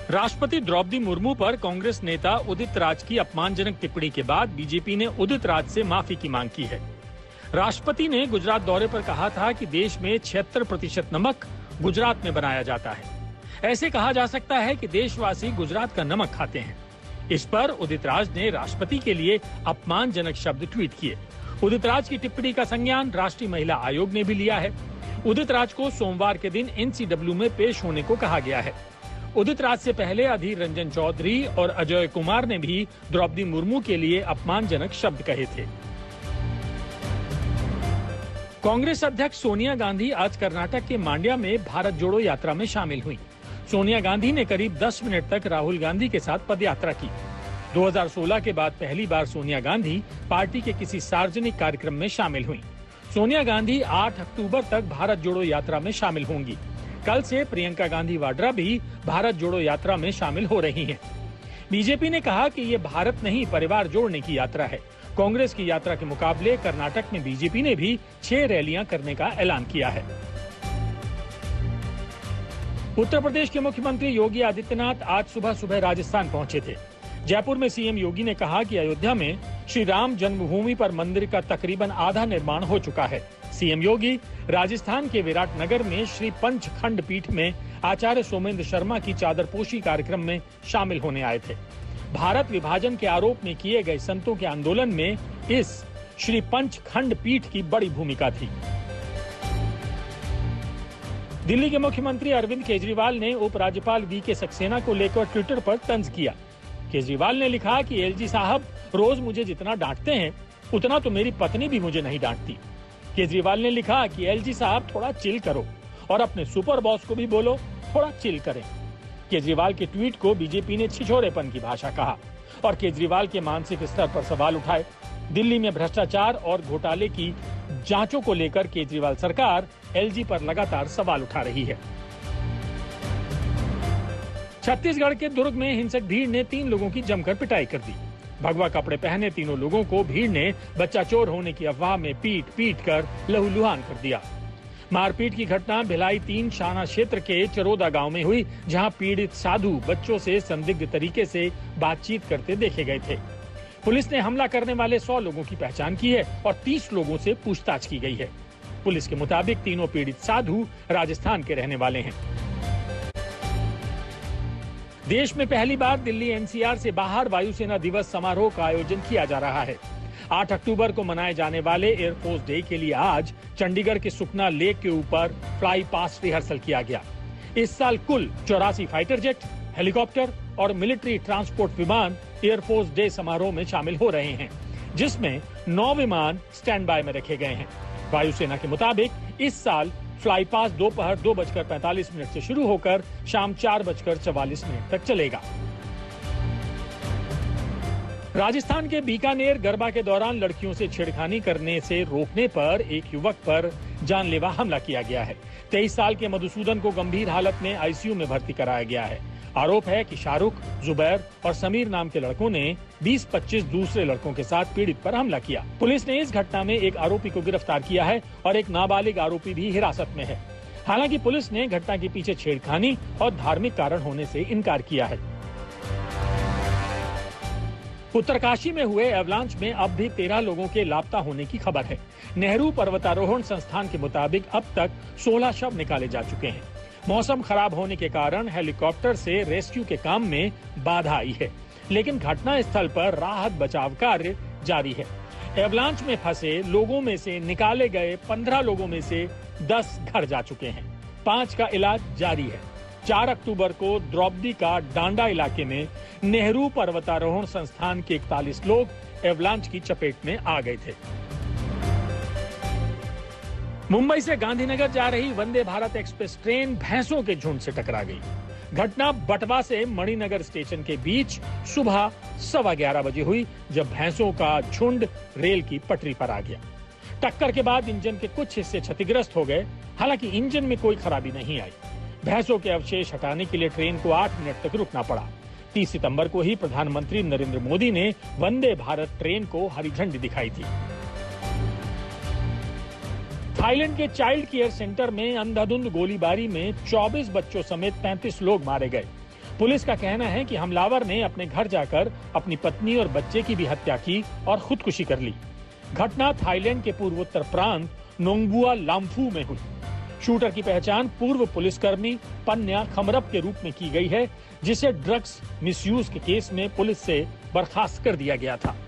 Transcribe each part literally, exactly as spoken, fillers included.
राष्ट्रपति द्रौपदी मुर्मू पर कांग्रेस नेता उदित राज की अपमानजनक टिप्पणी के बाद बीजेपी ने उदित राज से माफी की मांग की है। राष्ट्रपति ने गुजरात दौरे पर कहा था कि देश में छिहत्तर प्रतिशत नमक गुजरात में बनाया जाता है। ऐसे कहा जा सकता है कि देशवासी गुजरात का नमक खाते हैं। इस पर उदित राज ने राष्ट्रपति के लिए अपमानजनक शब्द ट्वीट किए। उदित राज की टिप्पणी का संज्ञान राष्ट्रीय महिला आयोग ने भी लिया है। उदित राज को सोमवार के दिन एनसीडब्ल्यू में पेश होने को कहा गया है। उदित राज से पहले अधीर रंजन चौधरी और अजय कुमार ने भी द्रौपदी मुर्मू के लिए अपमानजनक शब्द कहे थे। कांग्रेस अध्यक्ष सोनिया गांधी आज कर्नाटक के मांड्या में भारत जोड़ो यात्रा में शामिल हुई। सोनिया गांधी ने करीब दस मिनट तक राहुल गांधी के साथ पदयात्रा की। दो हज़ार सोलह के बाद पहली बार सोनिया गांधी पार्टी के किसी सार्वजनिक कार्यक्रम में शामिल हुई। सोनिया गांधी आठ अक्टूबर तक भारत जोड़ो यात्रा में शामिल होंगी। कल से प्रियंका गांधी वाड्रा भी भारत जोड़ो यात्रा में शामिल हो रही हैं। बीजेपी ने कहा कि ये भारत नहीं, परिवार जोड़ने की यात्रा है। कांग्रेस की यात्रा के मुकाबले कर्नाटक में बीजेपी ने भी छह रैलियां करने का ऐलान किया है। उत्तर प्रदेश के मुख्यमंत्री योगी आदित्यनाथ आज सुबह सुबह राजस्थान पहुंचे थे। जयपुर में सीएम योगी ने कहा कि अयोध्या में श्री राम जन्मभूमि पर मंदिर का तकरीबन आधा निर्माण हो चुका है। सीएम योगी राजस्थान के विराटनगर में श्री पंच खंड पीठ में आचार्य सोमेंद्र शर्मा की चादरपोशी कार्यक्रम में शामिल होने आए थे। भारत विभाजन के आरोप में किए गए संतों के आंदोलन में इस श्री पंच खंड पीठ की बड़ी भूमिका थी। दिल्ली के मुख्यमंत्री अरविंद केजरीवाल ने उपराज्यपाल वी के सक्सेना को लेकर ट्विटर पर तंज किया। केजरीवाल ने लिखा कि एलजी साहब रोज मुझे जितना डांटते हैं उतना तो मेरी पत्नी भी मुझे नहीं डांटती। केजरीवाल ने लिखा कि एलजी साहब थोड़ा चिल करो और अपने सुपर बॉस को भी बोलो थोड़ा चिल करें। केजरीवाल के ट्वीट को बीजेपी ने छिछोरेपन की भाषा कहा और केजरीवाल के मानसिक स्तर पर सवाल उठाए। दिल्ली में भ्रष्टाचार और घोटाले की जांचों को लेकर केजरीवाल सरकार एलजी पर लगातार सवाल उठा रही है। छत्तीसगढ़ के दुर्ग में हिंसक भीड़ ने तीन लोगों की जमकर पिटाई कर दी। भगवा कपड़े पहने तीनों लोगों को भीड़ ने बच्चा चोर होने की अफवाह में पीट पीट कर लहूलुहान कर दिया। मारपीट की घटना भिलाई तीन शाना क्षेत्र के चरोदा गांव में हुई, जहां पीड़ित साधु बच्चों से संदिग्ध तरीके से बातचीत करते देखे गए थे। पुलिस ने हमला करने वाले सौ लोगों की पहचान की है और तीस लोगों से पूछताछ की गई है। पुलिस के मुताबिक तीनों पीड़ित साधु राजस्थान के रहने वाले हैं। देश में पहली बार दिल्ली एनसीआर से बाहर वायुसेना दिवस समारोह का आयोजन किया जा रहा है। आठ अक्टूबर को मनाए जाने वाले एयरफोर्स डे के लिए आज चंडीगढ़ के सुखना लेक के ऊपर फ्लाई पास्ट रिहर्सल किया गया। इस साल कुल चौरासी फाइटर जेट, हेलीकॉप्टर और मिलिट्री ट्रांसपोर्ट विमान एयरफोर्स डे समारोह में शामिल हो रहे हैं, जिसमें नौ विमान स्टैंड बाय में रखे गए हैं। वायुसेना के मुताबिक इस साल फ्लाई पास दोपहर दो बजकर पैंतालीस मिनट से शुरू होकर शाम चार बजकर चवालीस मिनट तक चलेगा। राजस्थान के बीकानेर गरबा के दौरान लड़कियों से छेड़खानी करने से रोकने पर एक युवक पर जानलेवा हमला किया गया है। तेईस साल के मधुसूदन को गंभीर हालत में आईसीयू में भर्ती कराया गया है। आरोप है कि शाहरुख, जुबैर और समीर नाम के लड़कों ने बीस पच्चीस दूसरे लड़कों के साथ पीड़ित पर हमला किया। पुलिस ने इस घटना में एक आरोपी को गिरफ्तार किया है और एक नाबालिग आरोपी भी हिरासत में है। हालांकि पुलिस ने घटना के पीछे छेड़खानी और धार्मिक कारण होने से इनकार किया है। उत्तरकाशी में हुए एवलांच में अब भी तेरह लोगों के लापता होने की खबर है। नेहरू पर्वतारोहण संस्थान के मुताबिक अब तक सोलह शव निकाले जा चुके हैं। मौसम खराब होने के कारण हेलीकॉप्टर से रेस्क्यू के काम में बाधा आई है, लेकिन घटना स्थल पर राहत बचाव कार्य जारी है। एवलांच में फंसे लोगों में से निकाले गए पंद्रह लोगों में से दस घर जा चुके हैं। पांच का इलाज जारी है। चार अक्टूबर को द्रौपदी का डांडा इलाके में नेहरू पर्वतारोहण संस्थान के इकतालीस लोग एवलांच की चपेट में आ गए थे। मुंबई से गांधीनगर जा रही वंदे भारत एक्सप्रेस ट्रेन भैंसों के झुंड से टकरा गई। घटना बटवा से मणिनगर स्टेशन के बीच सुबह सवा ग्यारह बजे हुई, जब भैंसों का झुंड रेल की पटरी पर आ गया। टक्कर के बाद इंजन के कुछ हिस्से क्षतिग्रस्त हो गए। हालांकि इंजन में कोई खराबी नहीं आई। भैंसों के अवशेष हटाने के लिए ट्रेन को आठ मिनट तक रुकना पड़ा। तीस सितंबर को ही प्रधानमंत्री नरेंद्र मोदी ने वंदे भारत ट्रेन को हरी झंडी दिखाई थी। थाईलैंड के चाइल्ड केयर सेंटर में अंधाधुंध गोलीबारी में चौबीस बच्चों समेत पैंतीस लोग मारे गए। पुलिस का कहना है कि हमलावर ने अपने घर जाकर अपनी पत्नी और बच्चे की भी हत्या की और खुदकुशी कर ली। घटना थाईलैंड के पूर्वोत्तर प्रांत नोंगबुआ लाम्फू में हुई। शूटर की पहचान पूर्व पुलिसकर्मी पन्या खमरप के रूप में की गई है, जिसे ड्रग्स मिसयूज के केस में पुलिस से बर्खास्त कर दिया गया था।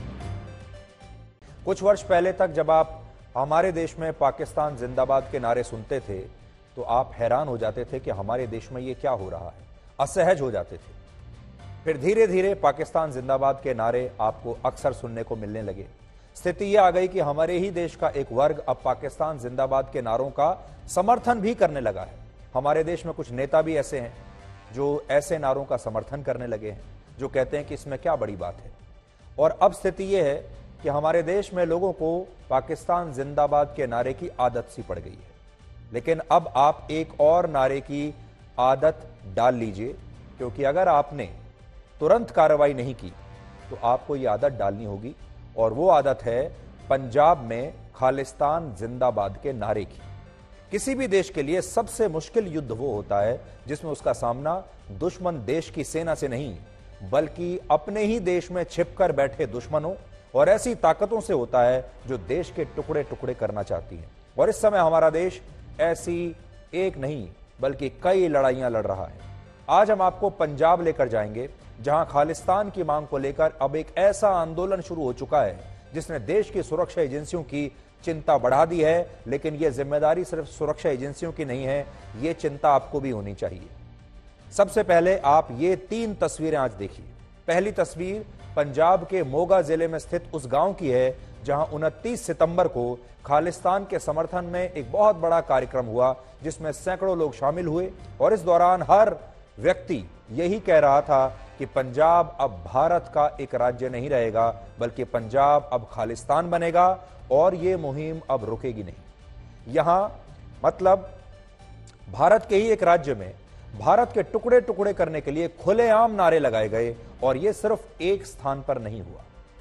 कुछ वर्ष पहले तक जब आप हमारे देश में पाकिस्तान जिंदाबाद के नारे सुनते थे तो आप हैरान हो जाते थे कि हमारे देश में ये क्या हो रहा है, असहज हो जाते थे। फिर धीरे धीरे पाकिस्तान जिंदाबाद के नारे आपको अक्सर सुनने को मिलने लगे। स्थिति यह आ गई कि हमारे ही देश का एक वर्ग अब पाकिस्तान जिंदाबाद के नारों का समर्थन भी करने लगा है। हमारे देश में कुछ नेता भी ऐसे हैं जो ऐसे नारों का समर्थन करने लगे हैं, जो कहते हैं कि इसमें क्या बड़ी बात है। और अब स्थिति यह है कि हमारे देश में लोगों को पाकिस्तान जिंदाबाद के नारे की आदत सी पड़ गई है। लेकिन अब आप एक और नारे की आदत डाल लीजिए, क्योंकि अगर आपने तुरंत कार्रवाई नहीं की तो आपको यह आदत डालनी होगी। और वो आदत है पंजाब में खालिस्तान जिंदाबाद के नारे की। किसी भी देश के लिए सबसे मुश्किल युद्ध वो होता है जिसमें उसका सामना दुश्मन देश की सेना से नहीं, बल्कि अपने ही देश में छिपकर बैठे दुश्मनों और ऐसी ताकतों से होता है जो देश के टुकड़े टुकड़े करना चाहती हैं। और इस समय हमारा देश ऐसी एक नहीं बल्कि कई लड़ाइयां लड़ रहा है। आज हम आपको पंजाब लेकर जाएंगे, जहां खालिस्तान की मांग को लेकर अब एक ऐसा आंदोलन शुरू हो चुका है जिसने देश की सुरक्षा एजेंसियों की चिंता बढ़ा दी है। लेकिन यह जिम्मेदारी सिर्फ सुरक्षा एजेंसियों की नहीं है, यह चिंता आपको भी होनी चाहिए। सबसे पहले आप ये तीन तस्वीरें आज देखिए। पहली तस्वीर पंजाब के मोगा जिले में स्थित उस गांव की है जहां उनतीस सितंबर को खालिस्तान के समर्थन में एक बहुत बड़ा कार्यक्रम हुआ, जिसमें सैकड़ों लोग शामिल हुए। और इस दौरान हर व्यक्ति यही कह रहा था कि पंजाब अब भारत का एक राज्य नहीं रहेगा, बल्कि पंजाब अब खालिस्तान बनेगा और यह मुहिम अब रुकेगी नहीं। यहां मतलब भारत के ही एक राज्य में भारत के टुकड़े टुकड़े करने के लिए खुलेआम नारे लगाए गए, और यह सिर्फ एक स्थान पर नहीं हुआ।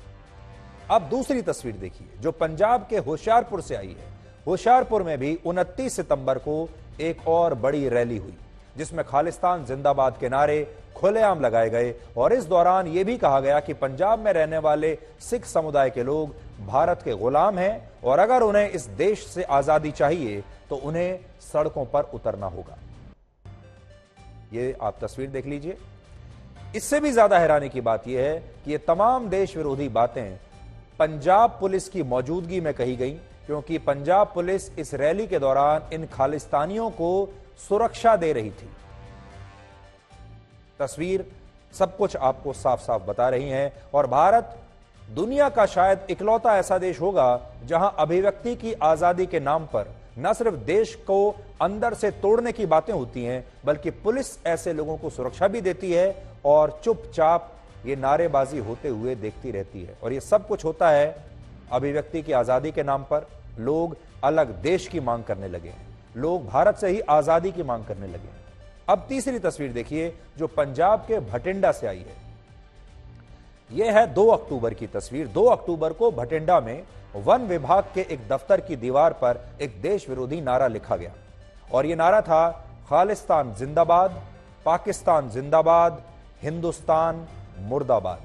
अब दूसरी तस्वीर देखिए जो पंजाब के होशियारपुर से आई है। होशियारपुर में भी उनतीस सितंबर को एक और बड़ी रैली हुई, जिसमें खालिस्तान जिंदाबाद के नारे खुलेआम लगाए गए। और इस दौरान यह भी कहा गया कि पंजाब में रहने वाले सिख समुदाय के लोग भारत के गुलाम हैं, और अगर उन्हें इस देश से आजादी चाहिए तो उन्हें सड़कों पर उतरना होगा। ये आप तस्वीर देख लीजिए। इससे भी ज्यादा हैरानी की बात यह है कि ये तमाम देश विरोधी बातें पंजाब पुलिस की मौजूदगी में कही गई, क्योंकि पंजाब पुलिस इस रैली के दौरान इन खालिस्तानियों को सुरक्षा दे रही थी। तस्वीर सब कुछ आपको साफ साफ बता रही है। और भारत दुनिया का शायद इकलौता ऐसा देश होगा जहां अभिव्यक्ति की आजादी के नाम पर न सिर्फ देश को अंदर से तोड़ने की बातें होती हैं, बल्कि पुलिस ऐसे लोगों को सुरक्षा भी देती है और चुपचाप ये नारेबाजी होते हुए देखती रहती है। और ये सब कुछ होता है अभिव्यक्ति की आजादी के नाम पर। लोग अलग देश की मांग करने लगे हैं, लोग भारत से ही आजादी की मांग करने लगे हैं। अब तीसरी तस्वीर देखिए जो पंजाब के भटिंडा से आई है। यह है दो अक्टूबर की तस्वीर। दो अक्टूबर को भटिंडा में वन विभाग के एक दफ्तर की दीवार पर एक देश विरोधी नारा लिखा गया, और यह नारा था खालिस्तान जिंदाबाद, पाकिस्तान जिंदाबाद, हिंदुस्तान मुर्दाबाद।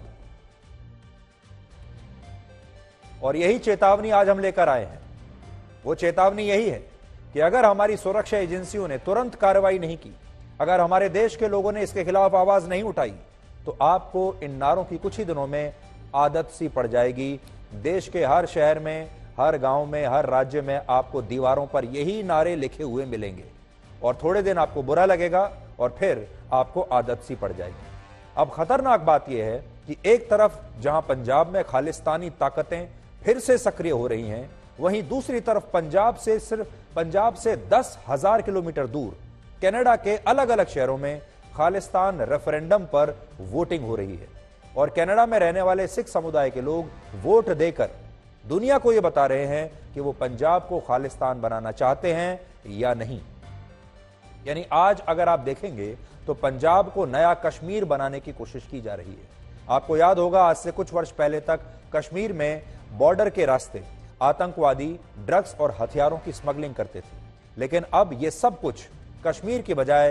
और यही चेतावनी आज हम लेकर आए हैं। वो चेतावनी यही है कि अगर हमारी सुरक्षा एजेंसियों ने तुरंत कार्रवाई नहीं की, अगर हमारे देश के लोगों ने इसके खिलाफ आवाज नहीं उठाई, तो आपको इन नारों की कुछ ही दिनों में आदत सी पड़ जाएगी। देश के हर शहर में, हर गांव में, हर राज्य में आपको दीवारों पर यही नारे लिखे हुए मिलेंगे, और थोड़े दिन आपको बुरा लगेगा और फिर आपको आदत सी पड़ जाएगी। अब खतरनाक बात यह है कि एक तरफ जहां पंजाब में खालिस्तानी ताकतें फिर से सक्रिय हो रही हैं, वहीं दूसरी तरफ पंजाब से सिर्फ पंजाब से दस हजार किलोमीटर दूर कनाडा के अलग अलग शहरों में खालिस्तान रेफरेंडम पर वोटिंग हो रही है। और कनाडा में रहने वाले सिख समुदाय के लोग वोट देकर दुनिया को यह बता रहे हैं कि वो पंजाब को खालिस्तान बनाना चाहते हैं या नहीं। यानी आज अगर आप देखेंगे तो पंजाब को नया कश्मीर बनाने की कोशिश की जा रही है। आपको याद होगा आज से कुछ वर्ष पहले तक कश्मीर में बॉर्डर के रास्ते आतंकवादी ड्रग्स और हथियारों की स्मगलिंग करते थे, लेकिन अब यह सब कुछ कश्मीर की बजाय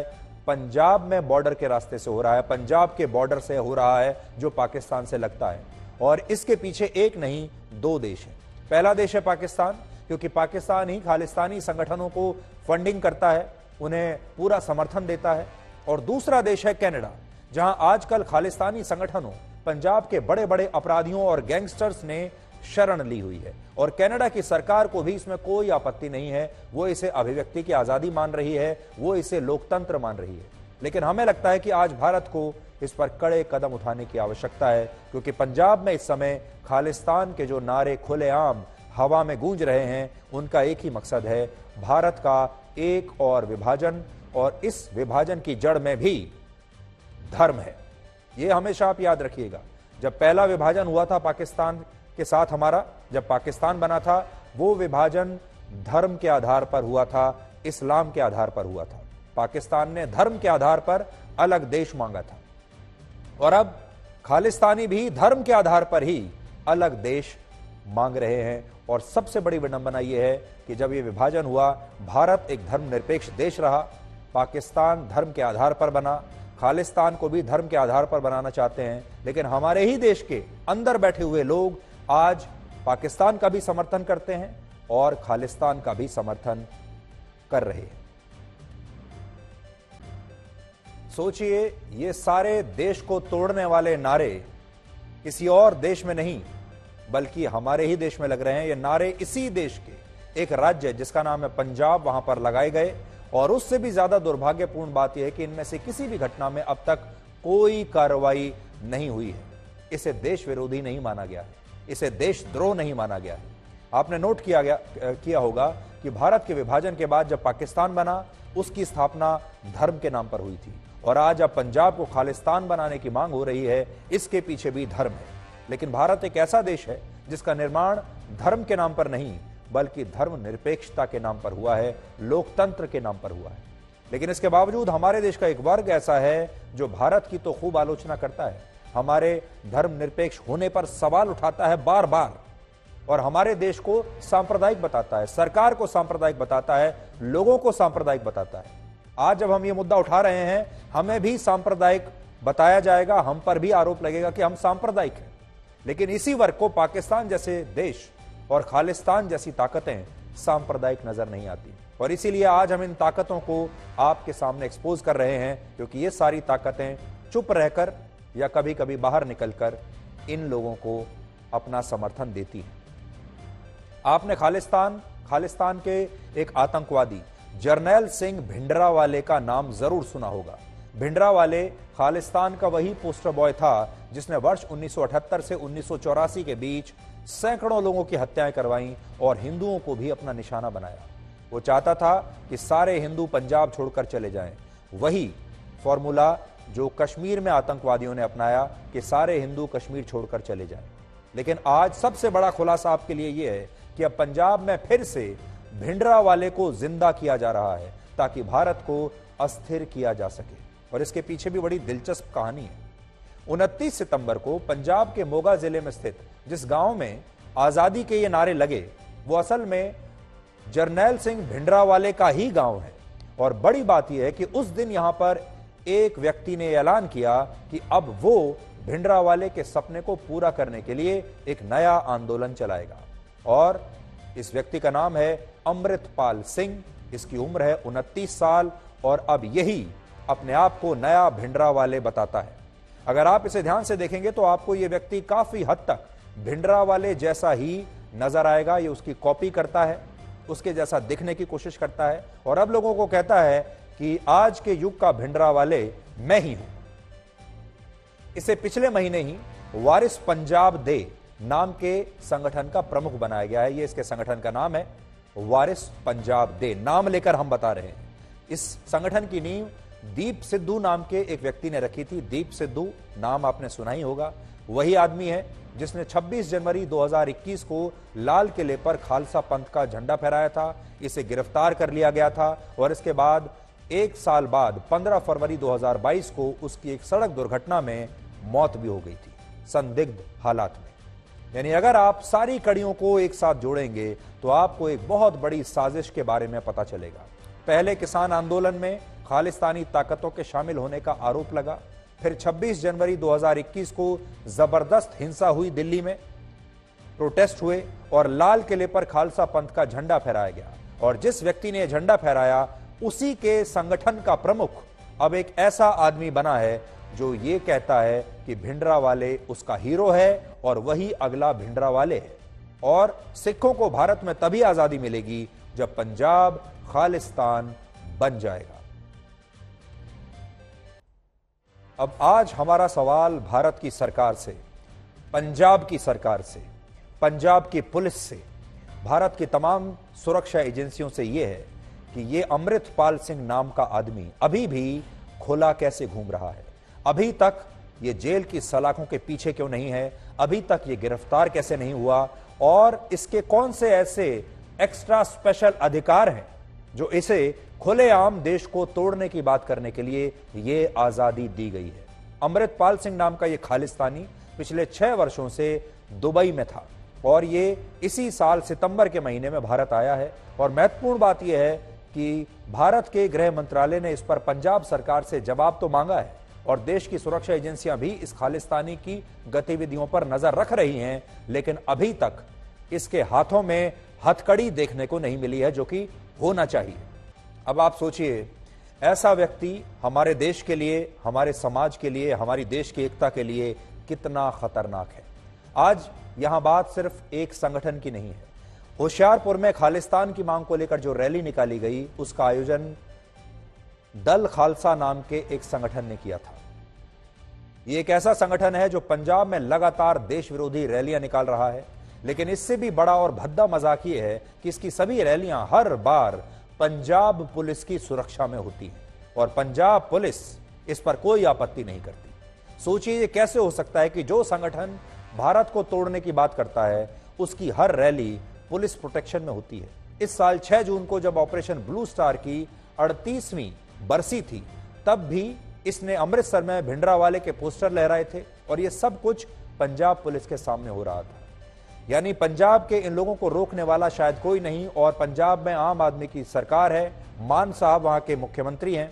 पंजाब में बॉर्डर के रास्ते से हो रहा है, पंजाब के बॉर्डर से हो रहा है जो पाकिस्तान से लगता है। और इसके पीछे एक नहीं दो देश हैं। पहला देश है पाकिस्तान, क्योंकि पाकिस्तान ही खालिस्तानी संगठनों को फंडिंग करता है, उन्हें पूरा समर्थन देता है। और दूसरा देश है कनाडा, जहां आजकल खालिस्तानी संगठनों, पंजाब के बड़े बड़े अपराधियों और गैंगस्टर्स ने शरण ली हुई है। और कनाडा की सरकार को भी इसमें कोई आपत्ति नहीं है, वो इसे अभिव्यक्ति की आजादी मान रही है, वो इसे लोकतंत्र मान रही है। लेकिन हमें लगता है कि आज भारत को इस पर कड़े कदम उठाने की आवश्यकता है, क्योंकि पंजाब में इस समय खालिस्तान के जो नारे खुलेआम हवा में गूंज रहे हैं, उनका एक ही मकसद है, भारत का एक और विभाजन। और इस विभाजन की जड़ में भी धर्म है। यह हमेशा आप याद रखिएगा। जब पहला विभाजन हुआ था पाकिस्तान के साथ हमारा, जब पाकिस्तान बना था, वो विभाजन धर्म के आधार पर हुआ था, इस्लाम के आधार पर हुआ था। पाकिस्तान ने धर्म के आधार पर अलग देश मांगा था, और अब खालिस्तानी भी धर्म के आधार पर ही अलग देश मांग रहे हैं। और सबसे बड़ी विडंबना यह है कि जब यह विभाजन हुआ, भारत एक धर्मनिरपेक्ष देश रहा, पाकिस्तान धर्म के आधार पर बना, खालिस्तान को भी धर्म के आधार पर बनाना चाहते हैं। लेकिन हमारे ही देश के अंदर बैठे हुए लोग आज पाकिस्तान का भी समर्थन करते हैं और खालिस्तान का भी समर्थन कर रहे हैं। सोचिए, ये सारे देश को तोड़ने वाले नारे किसी और देश में नहीं बल्कि हमारे ही देश में लग रहे हैं। ये नारे इसी देश के एक राज्य जिसका नाम है पंजाब, वहां पर लगाए गए। और उससे भी ज्यादा दुर्भाग्यपूर्ण बात यह है कि इनमें से किसी भी घटना में अब तक कोई कार्रवाई नहीं हुई है। इसे देश विरोधी नहीं माना गया है, इसे देशद्रोह नहीं माना गया है। आपने नोट किया गया किया होगा कि भारत के विभाजन के बाद जब पाकिस्तान बना, उसकी स्थापना धर्म के नाम पर हुई थी। और आज अब पंजाब को खालिस्तान बनाने की मांग हो रही है, इसके पीछे भी धर्म है। लेकिन भारत एक ऐसा देश है जिसका निर्माण धर्म के नाम पर नहीं बल्कि धर्म निरपेक्षता के नाम पर हुआ है, लोकतंत्र के नाम पर हुआ है। लेकिन इसके बावजूद हमारे देश का एक वर्ग ऐसा है जो भारत की तो खूब आलोचना करता है, हमारे धर्म निरपेक्ष होने पर सवाल उठाता है बार बार, और हमारे देश को सांप्रदायिक बताता है, सरकार को सांप्रदायिक बताता है, लोगों को सांप्रदायिक बताता है। आज जब हम ये मुद्दा उठा रहे हैं, हमें भी सांप्रदायिक बताया जाएगा, हम पर भी आरोप लगेगा कि हम सांप्रदायिक हैं। लेकिन इसी वर्ग को पाकिस्तान जैसे देश और खालिस्तान जैसी ताकतें सांप्रदायिक नजर नहीं आती। और इसीलिए आज हम इन ताकतों को आपके सामने एक्सपोज कर रहे हैं, क्योंकि ये सारी ताकतें चुप रहकर या कभी कभी बाहर निकलकर इन लोगों को अपना समर्थन देती हैं। आपने खालिस्तान खालिस्तान के एक आतंकवादी जरनैल सिंह भिंडरावाले का नाम जरूर सुना होगा। भिंडरावाले खालिस्तान का वही पोस्टर बॉय था जिसने वर्ष उन्नीस सौ अठहत्तर से उन्नीस सौ चौरासी के बीच सैकड़ों लोगों की हत्याएं करवाईं और हिंदुओं को भी अपना निशाना बनाया। वो चाहता था कि सारे हिंदू पंजाब छोड़कर चले जाएं। वही फॉर्मूला जो कश्मीर में आतंकवादियों ने अपनाया कि सारे हिंदू कश्मीर छोड़कर चले जाएं। लेकिन आज सबसे बड़ा खुलासा आपके लिए यह है कि अब पंजाब में फिर से भिंडरावाले को जिंदा किया जा रहा है ताकि भारत को अस्थिर किया जा सके। और इसके पीछे भी बड़ी दिलचस्प कहानी है। उनतीस सितंबर को पंजाब के मोगा जिले में स्थित जिस गांव में आजादी के ये नारे लगे, वो असल में जरनैल सिंह भिंडरावाले का ही गांव है। और बड़ी बात यह है कि उस दिन यहां पर एक व्यक्ति ने ऐलान किया कि अब वो भिंडरावाले के सपने को पूरा करने के लिए एक नया आंदोलन चलाएगा। और इस व्यक्ति का नाम है अमृतपाल सिंह। इसकी उम्र है उनतीस साल और अब यही अपने आप को नया भिंडरावाले बताता है। अगर आप इसे ध्यान से देखेंगे तो आपको यह व्यक्ति काफी हद तक भिंडरावाले जैसा ही नजर आएगा। ये उसकी कॉपी करता है, उसके जैसा दिखने की कोशिश करता है और अब लोगों को कहता है कि आज के युग का भिंडरावाले मैं ही हूं। इसे पिछले महीने ही वारिस पंजाब दे नाम के संगठन का प्रमुख बनाया गया है। ये इसके संगठन का नाम है, वारिस पंजाब दे। नाम लेकर हम बता रहे हैं। इस संगठन की नींव दीप सिद्धू नाम के एक व्यक्ति ने रखी थी। दीप सिद्धू नाम आपने सुना ही होगा। वही आदमी है जिसने छब्बीस जनवरी दो हज़ार इक्कीस को लाल किले पर खालसा पंथ का झंडा फहराया था। इसे गिरफ्तार कर लिया गया था और इसके बाद एक साल बाद पंद्रह फरवरी दो हज़ार बाईस को उसकी एक सड़क दुर्घटना में मौत भी हो गई थी, संदिग्ध हालात में। यानी अगर आप सारी कड़ियों को एक साथ जोड़ेंगे तो आपको एक बहुत बड़ी साजिश के बारे में पता चलेगा। पहले किसान आंदोलन में खालिस्तानी ताकतों के शामिल होने का आरोप लगा। फिर छब्बीस जनवरी दो हज़ार इक्कीस को जबरदस्त हिंसा हुई, दिल्ली में प्रोटेस्ट हुए और लाल किले पर खालसा पंथ का झंडा फहराया गया। और जिस व्यक्ति ने झंडा फहराया उसी के संगठन का प्रमुख अब एक ऐसा आदमी बना है जो ये कहता है कि भिंडरावाले उसका हीरो है और वही अगला भिंडरावाले है। और सिखों को भारत में तभी आजादी मिलेगी जब पंजाब खालिस्तान बन जाएगा। अब आज हमारा सवाल भारत की सरकार से, पंजाब की सरकार से, पंजाब की पुलिस से, भारत की तमाम सुरक्षा एजेंसियों से यह है कि यह अमृतपाल सिंह नाम का आदमी अभी भी खुला कैसे घूम रहा है, अभी तक ये जेल की सलाखों के पीछे क्यों नहीं है, अभी तक ये गिरफ्तार कैसे नहीं हुआ और इसके कौन से ऐसे एक्स्ट्रा स्पेशल अधिकार हैं जो इसे खुलेआम देश को तोड़ने की बात करने के लिए ये आजादी दी गई है। अमृतपाल सिंह नाम का ये खालिस्तानी पिछले छह वर्षों से दुबई में था और ये इसी साल सितंबर के महीने में भारत आया है। और महत्वपूर्ण बात यह है कि भारत के गृह मंत्रालय ने इस पर पंजाब सरकार से जवाब तो मांगा है और देश की सुरक्षा एजेंसियां भी इस खालिस्तानी की गतिविधियों पर नजर रख रही हैं, लेकिन अभी तक इसके हाथों में हथकड़ी देखने को नहीं मिली है, जो कि होना चाहिए। अब आप सोचिए, ऐसा व्यक्ति हमारे देश के लिए, हमारे समाज के लिए, हमारी देश की एकता के लिए कितना खतरनाक है। आज यहां बात सिर्फ एक संगठन की नहीं है। होशियारपुर में खालिस्तान की मांग को लेकर जो रैली निकाली गई, उसका आयोजन दल खालसा नाम के एक संगठन ने किया था। ये एक ऐसा संगठन है जो पंजाब में लगातार देश विरोधी रैलियां निकाल रहा है, लेकिन इससे भी बड़ा और भद्दा मजाक ये है कि इसकी सभी रैलियां हर बार पंजाब पुलिस की सुरक्षा में होती है और पंजाब पुलिस इस पर कोई आपत्ति नहीं करती। सोचिए, ये कैसे हो सकता है कि जो संगठन भारत को तोड़ने की बात करता है उसकी हर रैली पुलिस प्रोटेक्शन में होती है। इस साल छह जून को जब ऑपरेशन ब्लू स्टार की अड़तीसवीं बरसी थी, तब भी इसने अमृतसर में भिंडरावाले के पोस्टर लहराए थे और यह सब कुछ पंजाब पुलिस के सामने हो रहा था। यानी पंजाब के इन लोगों को रोकने वाला शायद कोई नहीं और पंजाब में आम आदमी की सरकार है, मान साहब वहां के मुख्यमंत्री हैं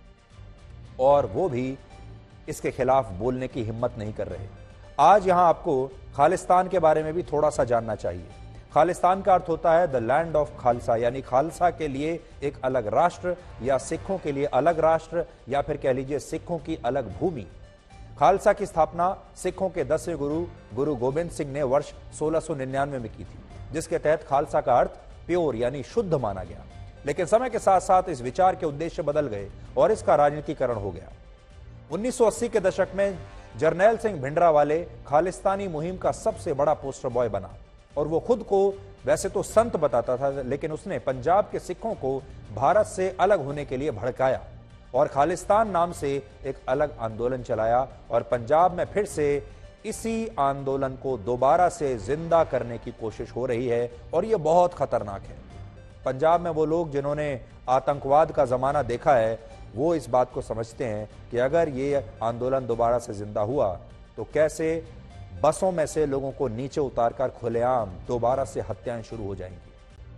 और वो भी इसके खिलाफ बोलने की हिम्मत नहीं कर रहे। आज यहां आपको खालिस्तान के बारे में भी थोड़ा सा जानना चाहिए। खालिस्तान का अर्थ होता है द लैंड ऑफ खालसा, यानी खालसा के लिए एक अलग राष्ट्र या सिखों के लिए अलग राष्ट्र या फिर कह लीजिए सिखों की अलग भूमि। खालसा की स्थापना सिखों के दसवें गुरु गुरु गोबिंद सिंह ने वर्ष सोलह सौ निन्यानवे में की थी, जिसके तहत खालसा का अर्थ प्योर यानी शुद्ध माना गया। लेकिन समय के साथ साथ इस विचार के उद्देश्य बदल गए और इसका राजनीतिकरण हो गया। उन्नीस सौ अस्सी के दशक में जरनैल सिंह भिंडरावाले खालिस्तानी मुहिम का सबसे बड़ा पोस्टर बॉय बना और वो खुद को वैसे तो संत बताता था, लेकिन उसने पंजाब के सिखों को भारत से अलग होने के लिए भड़काया और खालिस्तान नाम से एक अलग आंदोलन चलाया और पंजाब में फिर से इसी आंदोलन को दोबारा से जिंदा करने की कोशिश हो रही है और यह बहुत खतरनाक है। पंजाब में वो लोग जिन्होंने आतंकवाद का जमाना देखा है, वो इस बात को समझते हैं कि अगर ये आंदोलन दोबारा से जिंदा हुआ तो कैसे बसों में से लोगों को नीचे उतारकर खुलेआम दोबारा से हत्याएं शुरू हो जाएंगी।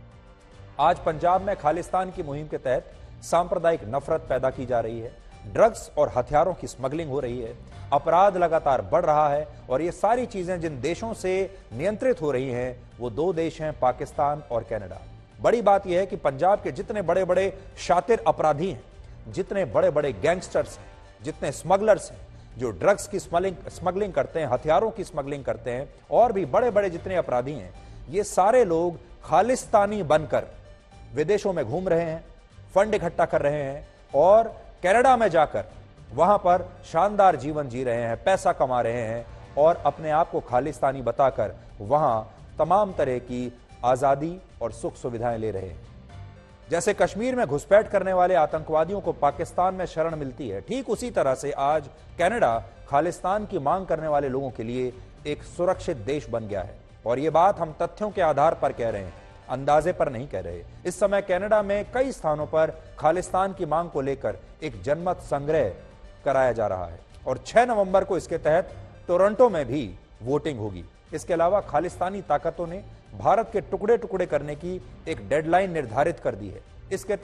आज पंजाब में खालिस्तान की मुहिम के तहत सांप्रदायिक नफरत पैदा की जा रही है, ड्रग्स और हथियारों की स्मगलिंग हो रही है, अपराध लगातार बढ़ रहा है और ये सारी चीजें जिन देशों से नियंत्रित हो रही हैं वो दो देश हैं, पाकिस्तान और कनाडा। बड़ी बात यह है कि पंजाब के जितने बड़े बड़े शातिर अपराधी हैं, जितने बड़े बड़े गैंगस्टर्स हैं, जितने स्मगलर्स हैं जो ड्रग्स की स्मगलिंग स्मगलिंग करते हैं, हथियारों की स्मगलिंग करते हैं और भी बड़े बड़े जितने अपराधी हैं, ये सारे लोग खालिस्तानी बनकर विदेशों में घूम रहे हैं, फंड इकट्ठा कर रहे हैं और कनाडा में जाकर वहां पर शानदार जीवन जी रहे हैं, पैसा कमा रहे हैं और अपने आप को खालिस्तानी बताकर वहां तमाम तरह की आजादी और सुख सुविधाएं ले रहे हैं। जैसे कश्मीर में घुसपैठ करने वाले आतंकवादियों को पाकिस्तान में शरण मिलती है, ठीक उसी तरह से आज कनाडा खालिस्तान की मांग करने वाले लोगों के लिए एक सुरक्षित देश बन गया है। और ये बात हम तथ्यों के आधार पर कह रहे हैं, अंदाजे पर नहीं कह रहे। इस समय कनाडा में कई स्थानों पर खालिस्तान की मांग को लेकर एक जनमत संग्रह कराया जा रहा है और छह नवंबर को इसके तहत टोरंटो में भी वोटिंग होगी। इसके अलावा खालिस्तानी ताकतों ने भारत के टुकड़े टुकड़े करने की एक डेडलाइन निर्धारित कर दी है। इसके तहत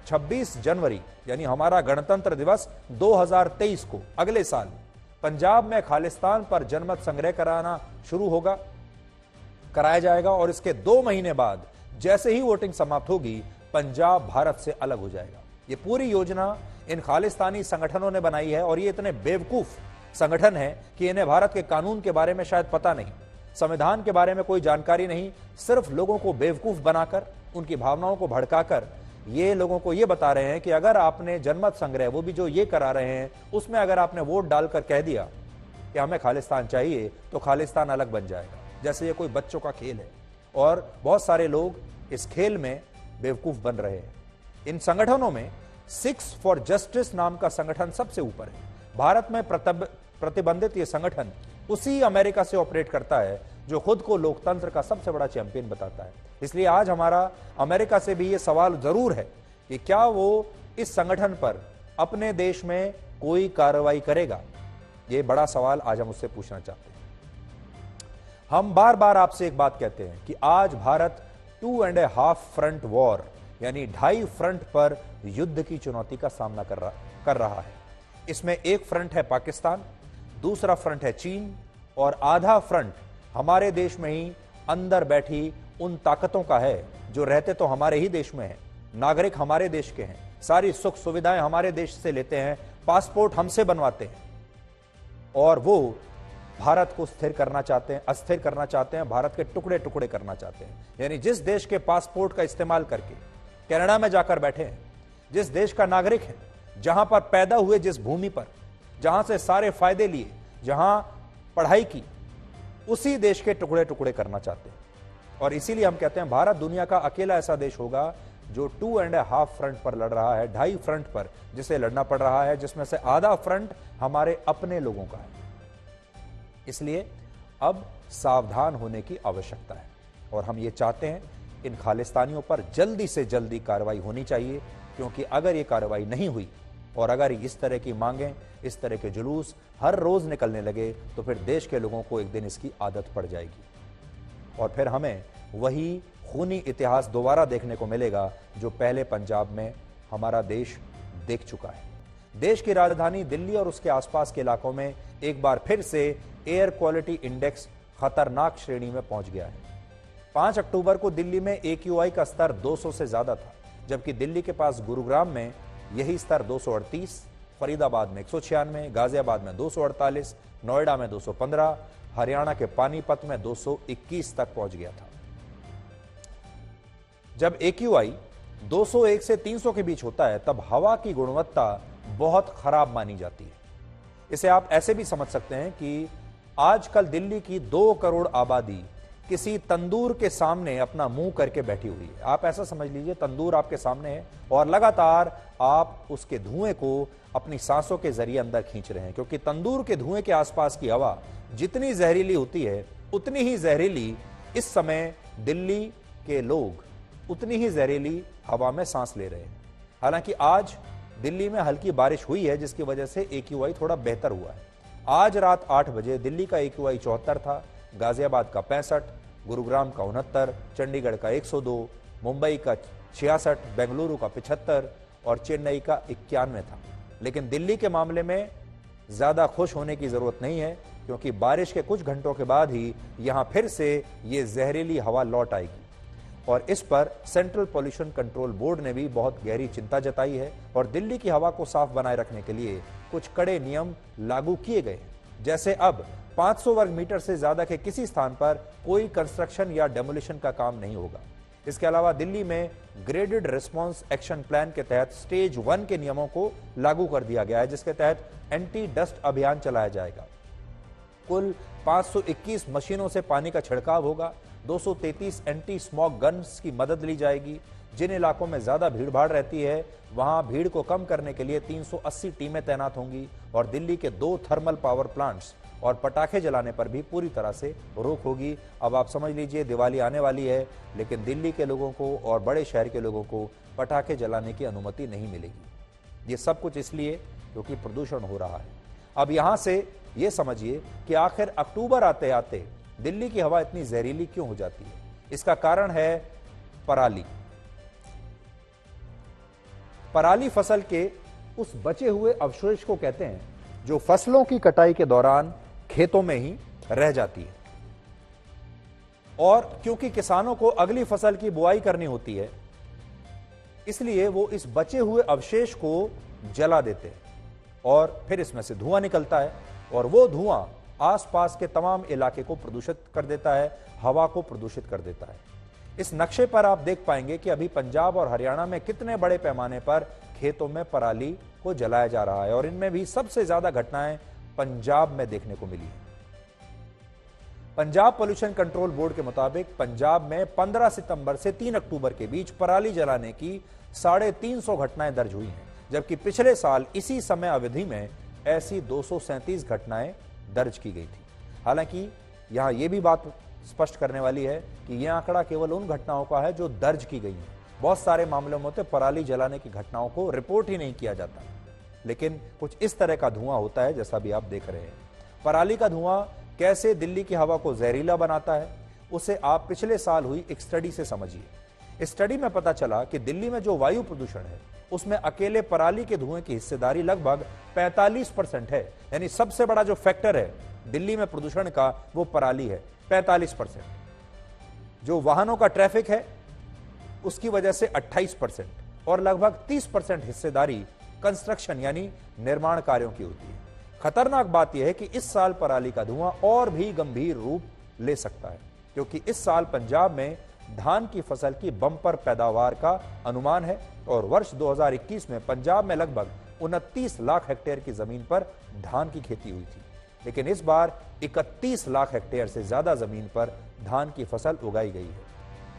छब्बीस जनवरी यानी हमारा गणतंत्र दिवस दो हज़ार तेईस को अगले साल पंजाब में खालिस्तान पर जनमत संग्रह कराना शुरू होगा, कराया जाएगा और इसके दो महीने बाद जैसे ही वोटिंग समाप्त होगी पंजाब भारत से अलग हो जाएगा। ये पूरी योजना इन खालिस्तानी संगठनों ने बनाई है और ये इतने बेवकूफ संगठन है कि इन्हें भारत के कानून के बारे में शायद पता नहीं, संविधान के बारे में कोई जानकारी नहीं, सिर्फ लोगों को बेवकूफ बनाकर उनकी भावनाओं को भड़काकर ये लोगों को ये बता रहे हैं कि अगर आपने जनमत संग्रह, वो भी जो ये करा रहे हैं, उसमें अगर आपने वोट डालकर कह दिया कि हमें खालिस्तान चाहिए तो खालिस्तान अलग बन जाएगा, जैसे ये कोई बच्चों का खेल है। और बहुत सारे लोग इस खेल में बेवकूफ बन रहे हैं। इन संगठनों में सिक्स फॉर जस्टिस नाम का संगठन सबसे ऊपर है। भारत में प्रतिबंधित ये संगठन उसी अमेरिका से ऑपरेट करता है जो खुद को लोकतंत्र का सबसे बड़ा चैंपियन बताता है। इसलिए आज हमारा अमेरिका से भी ये सवाल जरूर है कि क्या वो इस संगठन पर अपने देश में कोई कार्रवाई करेगा। ये बड़ा सवाल आज हम उससे पूछना चाहते हैं। हम बार बार आपसे एक बात कहते हैं कि आज Bharat two and a half front war यानी ढाई फ्रंट पर युद्ध की चुनौती का सामना कर रहा कर रहा है। इसमें एक फ्रंट है पाकिस्तान, दूसरा फ्रंट है चीन और आधा फ्रंट हमारे देश में ही अंदर बैठी उन ताकतों का है जो रहते तो हमारे ही देश में है, नागरिक हमारे देश के हैं, सारी सुख सुविधाएं हमारे देश से लेते हैं, पासपोर्ट हमसे बनवाते हैं और वो भारत को स्थिर करना चाहते हैं, अस्थिर करना चाहते हैं, भारत के टुकड़े टुकड़े करना चाहते हैं। यानी जिस देश के पासपोर्ट का इस्तेमाल करके कनाडा में जाकर बैठे हैं, जिस देश का नागरिक है, जहां पर पैदा हुए, जिस भूमि पर, जहां से सारे फायदे लिए, जहां पढ़ाई की, उसी देश के टुकड़े टुकड़े करना चाहते हैं। और इसीलिए हम कहते हैं भारत दुनिया का अकेला ऐसा देश होगा जो टू एंड हाफ फ्रंट पर लड़ रहा है, ढाई फ्रंट पर जिसे लड़ना पड़ रहा है, जिसमें से आधा फ्रंट हमारे अपने लोगों का है। इसलिए अब सावधान होने की आवश्यकता है और हम ये चाहते हैं इन खालिस्तानियों पर जल्दी से जल्दी कार्रवाई होनी चाहिए, क्योंकि अगर ये कार्रवाई नहीं हुई और अगर इस तरह की मांगें, इस तरह के जुलूस हर रोज निकलने लगे तो फिर देश के लोगों को एक दिन इसकी आदत पड़ जाएगी और फिर हमें वही खूनी इतिहास दोबारा देखने को मिलेगा जो पहले पंजाब में हमारा देश देख चुका है। देश की राजधानी दिल्ली और उसके आसपास के इलाकों में एक बार फिर से एयर क्वालिटी इंडेक्स खतरनाक श्रेणी में पहुंच गया है। पांच अक्टूबर को दिल्ली में ए क्यू आई का स्तर दो सौ से ज्यादा था, जबकि दिल्ली के पास गुरुग्राम में यही स्तर दो सौ अड़तीस, फरीदाबाद में एक सौ छियानवे, गाजियाबाद में दो सौ अड़तालीस, नोएडा में दो सौ पंद्रह, हरियाणा के पानीपत में दो सौ इक्कीस तक पहुंच गया था। जब ए क्यू आई दो सौ एक से तीन सौ के बीच होता है तब हवा की गुणवत्ता बहुत खराब मानी जाती है। इसे आप ऐसे भी समझ सकते हैं कि आजकल दिल्ली की दो करोड़ आबादी किसी तंदूर के सामने अपना मुंह करके बैठी हुई है। आप ऐसा समझ लीजिए तंदूर आपके सामने है और लगातार आप उसके धुएं को अपनी सांसों के जरिए अंदर खींच रहे हैं, क्योंकि तंदूर के धुएं के आसपास की हवा जितनी जहरीली होती है उतनी ही जहरीली इस समय दिल्ली के लोग उतनी ही जहरीली हवा में सांस ले रहे हैं। हालांकि आज दिल्ली में हल्की बारिश हुई है जिसकी वजह से ए क्यू आई थोड़ा बेहतर हुआ है। आज रात आठ बजे दिल्ली का ए क्यू आई चौहत्तर था, गाजियाबाद का पैंसठ, गुरुग्राम का उनहत्तर, चंडीगढ़ का एक सौ दो, मुंबई का छियासठ, बेंगलुरु का पिछहत्तर और चेन्नई का इक्यानवे था। लेकिन दिल्ली के मामले में ज्यादा खुश होने की जरूरत नहीं है, क्योंकि बारिश के कुछ घंटों के बाद ही यहां फिर से ये जहरीली हवा लौट आएगी और इस पर सेंट्रल पॉल्यूशन कंट्रोल बोर्ड ने भी बहुत गहरी चिंता जताई है और दिल्ली की हवा को साफ बनाए रखने के लिए कुछ कड़े नियम लागू किए गए हैं। जैसे अब पाँच सौ वर्ग मीटर से ज्यादा के किसी स्थान पर कोई कंस्ट्रक्शन या डेमोलिशन का काम नहीं होगा। इसके अलावा दिल्ली में ग्रेडेड रिस्पांस एक्शन प्लान के तहत स्टेज वन के नियमों को लागू कर दिया गया है, जिसके तहत एंटी डस्ट अभियान चलाया जाएगा। कुल पाँच सौ इक्कीस मशीनों से पानी का छिड़काव होगा, दो सौ तैंतीस एंटी स्मॉग गन्स की मदद ली जाएगी। जिन इलाकों में ज्यादा भीड़भाड़ रहती है वहां भीड़ को कम करने के लिए तीन सौ अस्सी टीमें तैनात होंगी और दिल्ली के दो थर्मल पावर प्लांट्स और पटाखे जलाने पर भी पूरी तरह से रोक होगी। अब आप समझ लीजिए दिवाली आने वाली है, लेकिन दिल्ली के लोगों को और बड़े शहर के लोगों को पटाखे जलाने की अनुमति नहीं मिलेगी। ये सब कुछ इसलिए क्योंकि प्रदूषण हो रहा है। अब यहां से ये समझिए कि आखिर अक्टूबर आते आते दिल्ली की हवा इतनी जहरीली क्यों हो जाती है। इसका कारण है पराली। पराली फसल के उस बचे हुए अवशेष को कहते हैं जो फसलों की कटाई के दौरान खेतों में ही रह जाती है। और क्योंकि किसानों को अगली फसल की बुआई करनी होती है, इसलिए वो इस बचे हुए अवशेष को जला देते हैं और फिर इसमें से धुआं निकलता है और वो धुआं आसपास के तमाम इलाके को प्रदूषित कर देता है, हवा को प्रदूषित कर देता है। इस नक्शे पर आप देख पाएंगे कि अभी पंजाब और हरियाणा में कितने बड़े पैमाने पर खेतों में पराली को जलाया जा रहा है और इनमें भी सबसे ज्यादा घटनाएं पंजाब में देखने को मिली है। पंजाब पोल्यूशन कंट्रोल बोर्ड के मुताबिक पंजाब में पंद्रह सितंबर से तीन अक्टूबर के बीच पराली जलाने की साढ़े तीन सौ घटनाएं दर्ज हुई हैं, जबकि पिछले साल इसी समय अवधि में ऐसी दो सौ सैंतीस घटनाएं दर्ज की गई थी। हालांकि यहां यह भी बात स्पष्ट करने वाली है कि यह आंकड़ा केवल उन घटनाओं का है जो दर्ज की गई हैं। बहुत सारे मामलों में होते पराली जलाने की घटनाओं को रिपोर्ट ही नहीं किया जाता, लेकिन कुछ इस तरह का धुआं होता है जैसा भी आप देख रहे हैं। पराली का धुआं कैसे दिल्ली की हवा को जहरीला बनाता है, उसे आप पिछले साल हुई एक स्टडी से समझिए। इस स्टडी में पता चला कि दिल्ली में जो वायु प्रदूषण है उसमें अकेले पराली के धुएं की हिस्सेदारी लगभग पैंतालीस परसेंट है। यानी सबसे बड़ा जो फैक्टर है दिल्ली में प्रदूषण का वो पराली है, पैंतालीस परसेंट। जो वाहनों का ट्रैफिक है उसकी वजह से अट्ठाईस परसेंट और लगभग तीस परसेंट हिस्सेदारी कंस्ट्रक्शन यानी निर्माण कार्यों की होती है। खतरनाक बात यह है कि इस साल पराली का धुआं और भी गंभीर रूप ले सकता है, क्योंकि इस साल पंजाब में धान की फसल की बम्पर पैदावार का अनुमान है और वर्ष दो हज़ार इक्कीस में पंजाब में लगभग उनतीस लाख हेक्टेयर की जमीन पर धान की खेती हुई थी, लेकिन इस बार इकतीस लाख हेक्टेयर से ज्यादा जमीन पर धान की फसल उगाई गई है।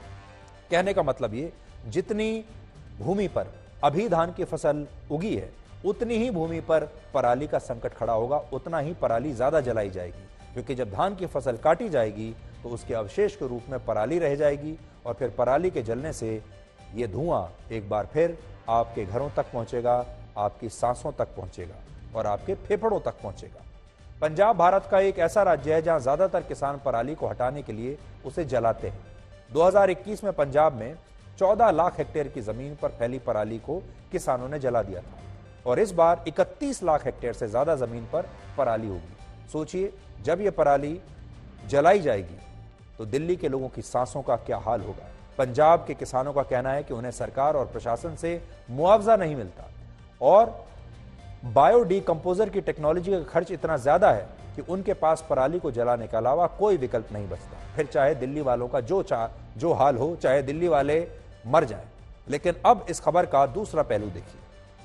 कहने का मतलब ये, जितनी भूमि पर अभी धान की फसल उगी है उतनी ही भूमि पर पराली का संकट खड़ा होगा, उतना ही पराली ज्यादा जलाई जाएगी, क्योंकि जब धान की फसल काटी जाएगी तो उसके अवशेष के रूप में पराली रह जाएगी और फिर पराली के जलने से ये धुआं एक बार फिर आपके घरों तक पहुंचेगा, आपकी सांसों तक पहुंचेगा और आपके फेफड़ों तक पहुंचेगा। पंजाब भारत का एक ऐसा राज्य है जहां ज्यादातर किसान पराली को हटाने के लिए उसे जलाते हैं। दो हज़ार इक्कीस में पंजाब में चौदह लाख हेक्टेयर की जमीन पर फैली पराली को किसानों ने जला दिया था और इस बार इकतीस लाख हेक्टेयर से ज्यादा जमीन पर पराली होगी। सोचिए, जब यह पराली जलाई जाएगी तो दिल्ली के लोगों की सांसों का क्या हाल होगा। पंजाब के किसानों का कहना है कि उन्हें सरकार और प्रशासन से मुआवजा नहीं मिलता और बायो डिकम्पोजर की टेक्नोलॉजी का खर्च इतना ज्यादा है कि उनके पास पराली को जलाने के अलावा कोई विकल्प नहीं बचता। फिर चाहे दिल्ली वालों का जो चाह जो हाल हो, चाहे दिल्ली वाले मर जाएं। लेकिन अब इस खबर का दूसरा पहलू देखिए।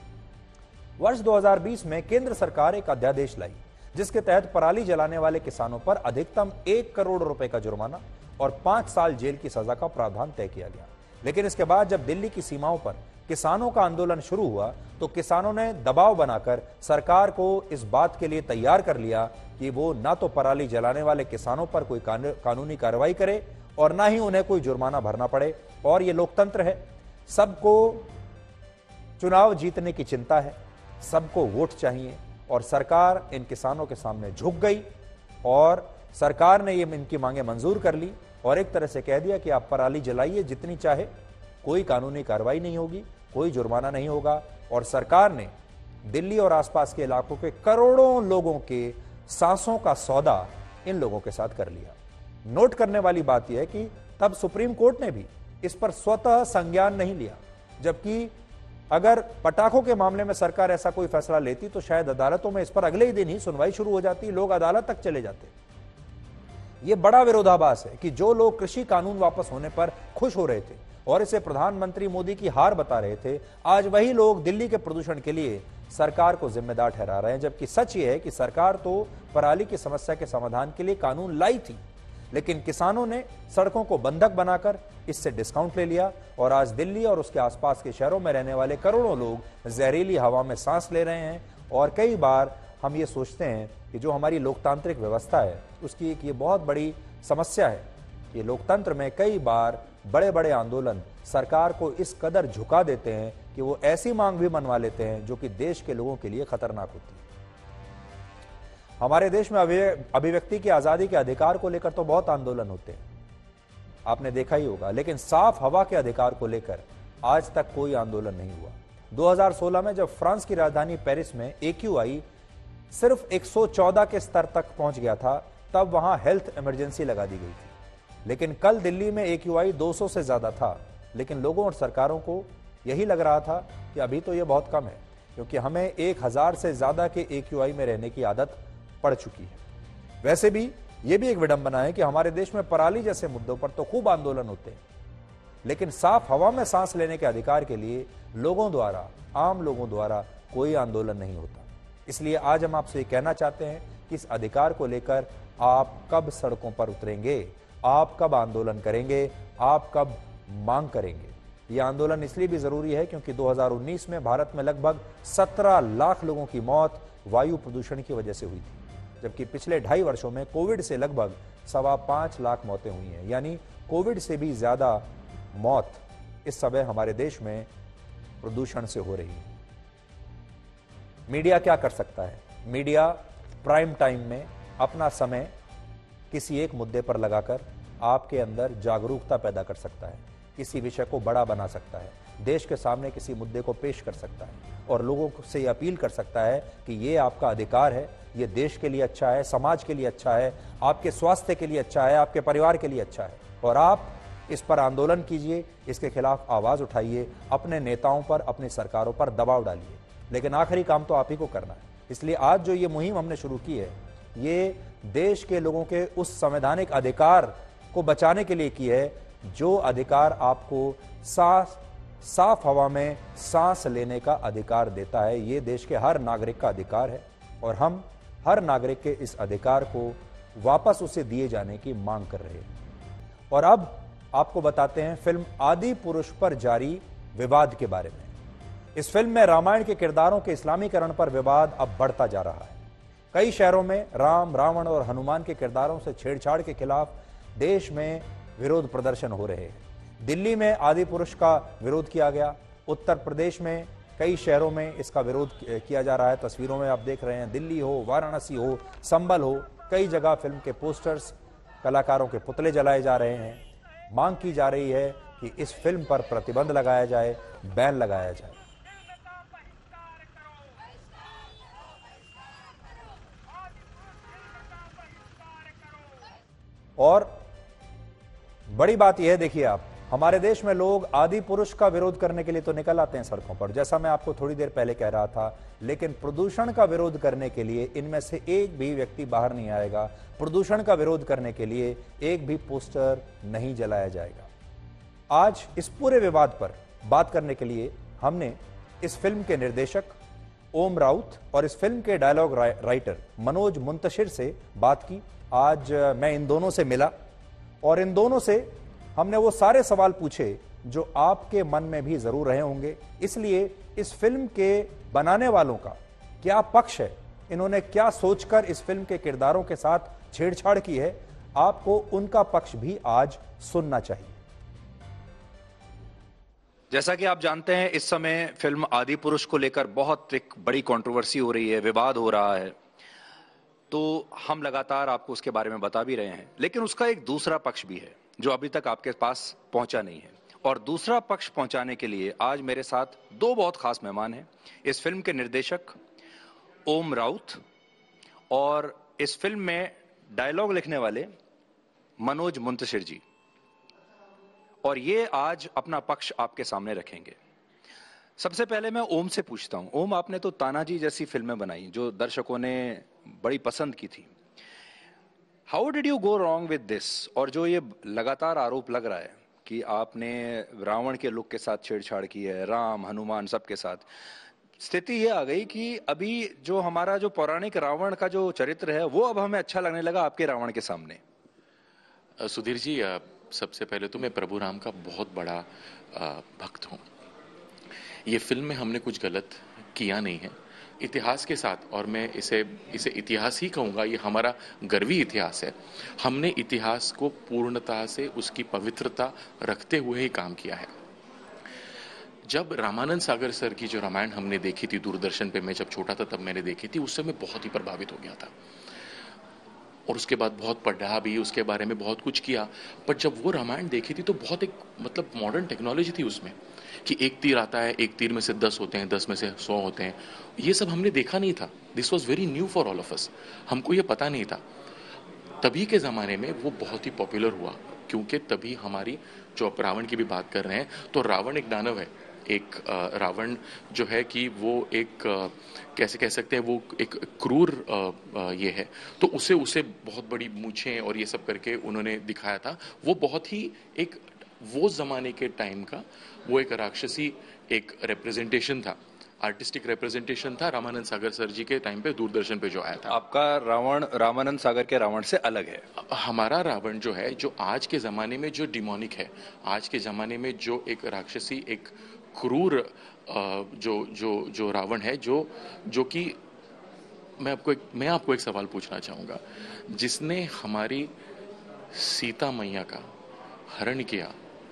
वर्ष दो हज़ार बीस में केंद्र सरकार एक अध्यादेश लाई जिसके तहत पराली जलाने वाले किसानों पर अधिकतम एक करोड़ रुपए का जुर्माना और पांच साल जेल की सजा का प्रावधान तय किया गया। लेकिन इसके बाद जब दिल्ली की सीमाओं पर किसानों का आंदोलन शुरू हुआ तो किसानों ने दबाव बनाकर सरकार को इस बात के लिए तैयार कर लिया कि वो ना तो पराली जलाने वाले किसानों पर कोई कानूनी कार्रवाई करे और ना ही उन्हें कोई जुर्माना भरना पड़े। और ये लोकतंत्र है, सबको चुनाव जीतने की चिंता है, सबको वोट चाहिए और सरकार इन किसानों के सामने झुक गई और सरकार ने ये इनकी मांगे मंजूर कर ली और एक तरह से कह दिया कि आप पराली जलाइए जितनी चाहे, कोई कानूनी कार्रवाई नहीं होगी, कोई जुर्माना नहीं होगा। और सरकार ने दिल्ली और आसपास के इलाकों के करोड़ों लोगों के सांसों का सौदा इन लोगों के साथ कर लिया। नोट करने वाली बात यह है कि तब सुप्रीम कोर्ट ने भी इस पर स्वतः संज्ञान नहीं लिया, जबकि अगर पटाखों के मामले में सरकार ऐसा कोई फैसला लेती तो शायद अदालतों में इस पर अगले ही दिन ही सुनवाई शुरू हो जाती, लोग अदालत तक चले जाते। यह बड़ा विरोधाभास है कि जो लोग कृषि कानून वापस होने पर खुश हो रहे थे और इसे प्रधानमंत्री मोदी की हार बता रहे थे, आज वही लोग दिल्ली के प्रदूषण के लिए सरकार को जिम्मेदार ठहरा रहे हैं। जबकि सच ये है कि सरकार तो पराली की समस्या के समाधान के लिए कानून लाई थी, लेकिन किसानों ने सड़कों को बंधक बनाकर इससे डिस्काउंट ले लिया और आज दिल्ली और उसके आसपास के शहरों में रहने वाले करोड़ों लोग जहरीली हवा में सांस ले रहे हैं। और कई बार हम ये सोचते हैं कि जो हमारी लोकतांत्रिक व्यवस्था है उसकी एक ये बहुत बड़ी समस्या है कि लोकतंत्र में कई बार बड़े बड़े आंदोलन सरकार को इस कदर झुका देते हैं कि वो ऐसी मांग भी मनवा लेते हैं जो कि देश के लोगों के लिए खतरनाक होती है। हमारे देश में अभिव्यक्ति की आजादी के अधिकार को लेकर तो बहुत आंदोलन होते हैं, आपने देखा ही होगा, लेकिन साफ हवा के अधिकार को लेकर आज तक कोई आंदोलन नहीं हुआ। दो हज़ार सोलह में जब फ्रांस की राजधानी पेरिस में ए क्यू आई सिर्फ एक सौ चौदह के स्तर तक पहुंच गया था, तब वहां हेल्थ इमरजेंसी लगा दी गई थी। लेकिन कल दिल्ली में ए क्यू आई दो सौ से ज्यादा था, लेकिन लोगों और सरकारों को यही लग रहा था कि अभी तो यह बहुत कम है, क्योंकि हमें एक हजार से ज्यादा के ए क्यू आई में रहने की आदत पड़ चुकी है। वैसे भी यह भी एक विडंबना है कि हमारे देश में पराली जैसे मुद्दों पर तो खूब आंदोलन होते हैं, लेकिन साफ हवा में सांस लेने के अधिकार के लिए लोगों द्वारा, आम लोगों द्वारा कोई आंदोलन नहीं होता। इसलिए आज हम आपसे कहना चाहते हैं कि इस अधिकार को लेकर आप कब सड़कों पर उतरेंगे, आप कब आंदोलन करेंगे, आप कब मांग करेंगे। यह आंदोलन इसलिए भी जरूरी है क्योंकि दो हज़ार उन्नीस में भारत में लगभग सत्रह लाख लोगों की मौत वायु प्रदूषण की वजह से हुई थी, जबकि पिछले ढाई वर्षों में कोविड से लगभग सवा पांच लाख मौतें हुई हैं। यानी कोविड से भी ज्यादा मौत इस समय हमारे देश में प्रदूषण से हो रही है। मीडिया क्या कर सकता है? मीडिया प्राइम टाइम में अपना समय किसी एक मुद्दे पर लगाकर आपके अंदर जागरूकता पैदा कर सकता है, किसी विषय को बड़ा बना सकता है, देश के सामने किसी मुद्दे को पेश कर सकता है और लोगों से यह अपील कर सकता है कि ये आपका अधिकार है, ये देश के लिए अच्छा है, समाज के लिए अच्छा है, आपके स्वास्थ्य के लिए अच्छा है, आपके परिवार के लिए अच्छा है, और आप इस पर आंदोलन कीजिए, इसके खिलाफ आवाज उठाइए, अपने नेताओं पर, अपनी सरकारों पर दबाव डालिए। लेकिन आखिरी काम तो आप ही को करना है। इसलिए आज जो ये मुहिम हमने शुरू की है, ये देश के लोगों के उस संवैधानिक अधिकार को बचाने के लिए की है जो अधिकार आपको सांस साफ हवा में सांस लेने का अधिकार देता है। ये देश के हर नागरिक का अधिकार है और हम हर नागरिक के इस अधिकार को वापस उसे दिए जाने की मांग कर रहे हैं। और अब आपको बताते हैं फिल्म आदि पुरुष पर जारी विवाद के बारे में। इस फिल्म में रामायण के किरदारों के इस्लामीकरण पर विवाद अब बढ़ता जा रहा है। कई शहरों में राम, रावण और हनुमान के किरदारों से छेड़छाड़ के खिलाफ देश में विरोध प्रदर्शन हो रहे हैं। दिल्ली में आदि पुरुष का विरोध किया गया। उत्तर प्रदेश में कई शहरों में इसका विरोध किया जा रहा है। तस्वीरों में आप देख रहे हैं, दिल्ली हो, वाराणसी हो, संभल हो, कई जगह फिल्म के पोस्टर्स, कलाकारों के पुतले जलाए जा रहे हैं। मांग की जा रही है कि इस फिल्म पर प्रतिबंध लगाया जाए, बैन लगाया जाए। और बड़ी बात यह है, देखिए आप, हमारे देश में लोग आदि पुरुष का विरोध करने के लिए तो निकल आते हैं सड़कों पर, जैसा मैं आपको थोड़ी देर पहले कह रहा था, लेकिन प्रदूषण का विरोध करने के लिए इनमें से एक भी व्यक्ति बाहर नहीं आएगा। प्रदूषण का विरोध करने के लिए एक भी पोस्टर नहीं जलाया जाएगा। आज इस पूरे विवाद पर बात करने के लिए हमने इस फिल्म के निर्देशक ओम राउत और इस फिल्म के डायलॉग राइटर मनोज मुंतशिर से बात की। आज मैं इन दोनों से मिला और इन दोनों से हमने वो सारे सवाल पूछे जो आपके मन में भी जरूर रहे होंगे। इसलिए इस फिल्म के बनाने वालों का क्या पक्ष है, इन्होंने क्या सोचकर इस फिल्म के किरदारों के साथ छेड़छाड़ की है, आपको उनका पक्ष भी आज सुनना चाहिए। जैसा कि आप जानते हैं, इस समय फिल्म आदि पुरुष को लेकर बहुत एक बड़ी कंट्रोवर्सी हो रही है, विवाद हो रहा है, तो हम लगातार आपको उसके बारे में बता भी रहे हैं। लेकिन उसका एक दूसरा पक्ष भी है जो अभी तक आपके पास पहुंचा नहीं है, और दूसरा पक्ष पहुंचाने के लिए आज मेरे साथ दो बहुत खास मेहमान हैं। इस फिल्म के निर्देशक ओम राउत और इस फिल्म में डायलॉग लिखने वाले मनोज मुंतशिर जी, और ये आज अपना पक्ष आपके सामने रखेंगे। सबसे पहले मैं ओम से पूछता हूं। ओम, आपने तो तानाजी जैसी फिल्में बनाई जो दर्शकों ने बड़ी पसंद की थी। How did you go wrong with this? और जो ये लगातार आरोप लग रहा है कि आपने रावण के लुक के साथ छेड़छाड़ की है, राम, हनुमान सबके साथ, स्थिति ये आ गई कि अभी जो हमारा जो पौराणिक रावण का जो चरित्र है वो अब हमें अच्छा लगने लगा आपके रावण के सामने। सुधीर जी, सबसे पहले तो मैं प्रभु राम का बहुत बड़ा भक्त हूँ। ये फिल्म में हमने कुछ गलत किया नहीं है, इतिहास के साथ, और मैं इसे इसे इतिहास ही कहूँगा, ये हमारा गर्वी इतिहास है। हमने इतिहास को पूर्णता से उसकी पवित्रता रखते हुए ही काम किया है। जब रामानंद सागर सर की जो रामायण हमने देखी थी दूरदर्शन पे, मैं जब छोटा था तब मैंने देखी थी, उससे मैं बहुत ही प्रभावित हो गया था और उसके बाद बहुत पढ़ा भी, उसके बारे में बहुत कुछ किया। पर जब वो रामायण देखी थी तो बहुत एक मतलब मॉडर्न टेक्नोलॉजी थी उसमें, कि एक तीर आता है, एक तीर में से दस होते हैं, दस में से सौ होते हैं, ये सब हमने देखा नहीं था। This was very new for all of us, हमको ये पता नहीं था। तभी के ज़माने में वो बहुत ही पॉपुलर हुआ, क्योंकि तभी हमारी, जो आप रावण की भी बात कर रहे हैं, तो रावण एक दानव है, एक रावण जो है कि वो एक कैसे कह सकते हैं, वो एक क्रूर ये है, तो उसे उसे बहुत बड़ी मूछें और ये सब करके उन्होंने दिखाया था। वो बहुत ही एक वो ज़माने के टाइम का वो एक राक्षसी एक रिप्रेजेंटेशन था, आर्टिस्टिक रिप्रेजेंटेशन था रामानंद सागर सर जी के टाइम पे दूरदर्शन पे जो आया था। आपका रावण रामानंद सागर के रावण से अलग है। हमारा रावण जो है, जो आज के ज़माने में जो डिमोनिक है, आज के ज़माने में जो एक राक्षसी, एक क्रूर जो जो जो रावण है, जो जो कि मैं आपको एक मैं आपको एक सवाल पूछना चाहूँगा, जिसने हमारी सीता मैया का हरण किया,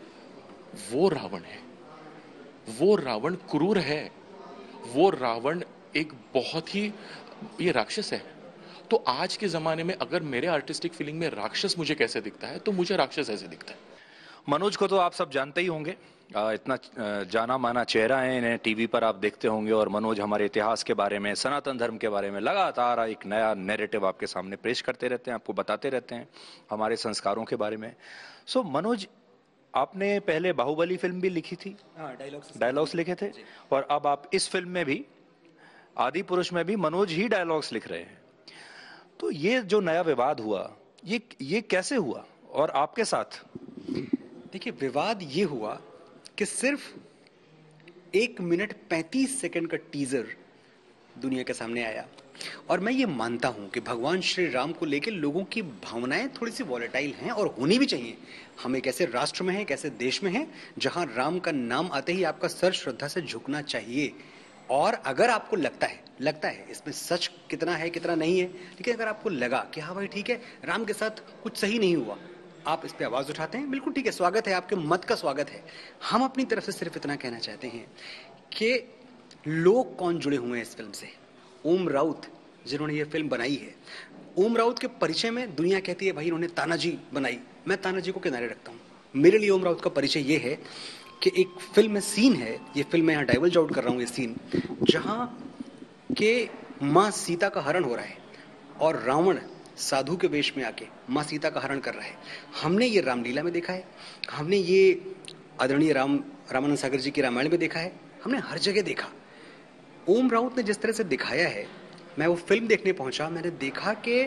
वो रावण है, वो रावण क्रूर है, वो रावण एक बहुत ही, ये राक्षस है। तो आज के ज़माने में अगर मेरे आर्टिस्टिक फीलिंग में राक्षस मुझे कैसे दिखता है, तो मुझे राक्षस ऐसे दिखता है। मनोज को तो आप सब जानते ही होंगे, इतना जाना माना चेहरा है, इन्हें टीवी पर आप देखते होंगे, और मनोज हमारे इतिहास के बारे में, सनातन धर्म के बारे में लगातार एक नया नैरेटिव आपके सामने पेश करते रहते हैं, आपको बताते रहते हैं हमारे संस्कारों के बारे में। सो मनोज, आपने पहले बाहुबली फिल्म भी लिखी थी, डायलॉग्स डायलॉग्स लिखे थे, और अब आप इस फिल्म में भी, आदि पुरुष में भी मनोज ही डायलॉग्स लिख रहे हैं। तो ये जो नया विवाद हुआ, ये ये कैसे हुआ और आपके साथ? देखिए, विवाद ये हुआ कि सिर्फ एक मिनट पैंतीस सेकंड का टीजर दुनिया के सामने आया, और मैं ये मानता हूं कि भगवान श्री राम को लेकर लोगों की भावनाएं थोड़ी सी वॉलेटाइल हैं, और होनी भी चाहिए। हम एक ऐसे राष्ट्र में हैं, एक ऐसे देश में हैं जहां राम का नाम आते ही आपका सर श्रद्धा से झुकना चाहिए। और अगर आपको लगता है लगता है इसमें सच कितना है कितना नहीं है, लेकिन अगर आपको लगा कि हाँ भाई ठीक है, राम के साथ कुछ सही नहीं हुआ, आप इस पे आवाज उठाते हैं, बिल्कुल ठीक है, स्वागत है, आपके मत का स्वागत है। हम अपनी तरफ से सिर्फ इतना कहना चाहते हैं कि लोग कौन जुड़े हुए हैं इस फिल्म से। ओम राउत जिन्होंने ये फिल्म बनाई है, ओम राउत के परिचय में दुनिया कहती है भाई इन्होंने तानाजी बनाई, मैं तानाजी को किनारे रखता हूँ। मेरे लिए ओम राउत का परिचय ये है कि एक फिल्म में सीन है, ये फिल्म मैं यहाँ डाइवर्ज आउट कर रहा हूँ, ये सीन जहाँ के माँ सीता का हरण हो रहा है और रावण साधु के वेश में आके माँ सीता का हरण कर रहा है। हमने ये रामलीला में देखा है, हमने ये आदरणीय राम रामानंद सागर जी की रामायण में देखा है, हमने हर जगह देखा। ओम राउत ने जिस तरह से दिखाया है, मैं वो फिल्म देखने पहुंचा, मैंने देखा कि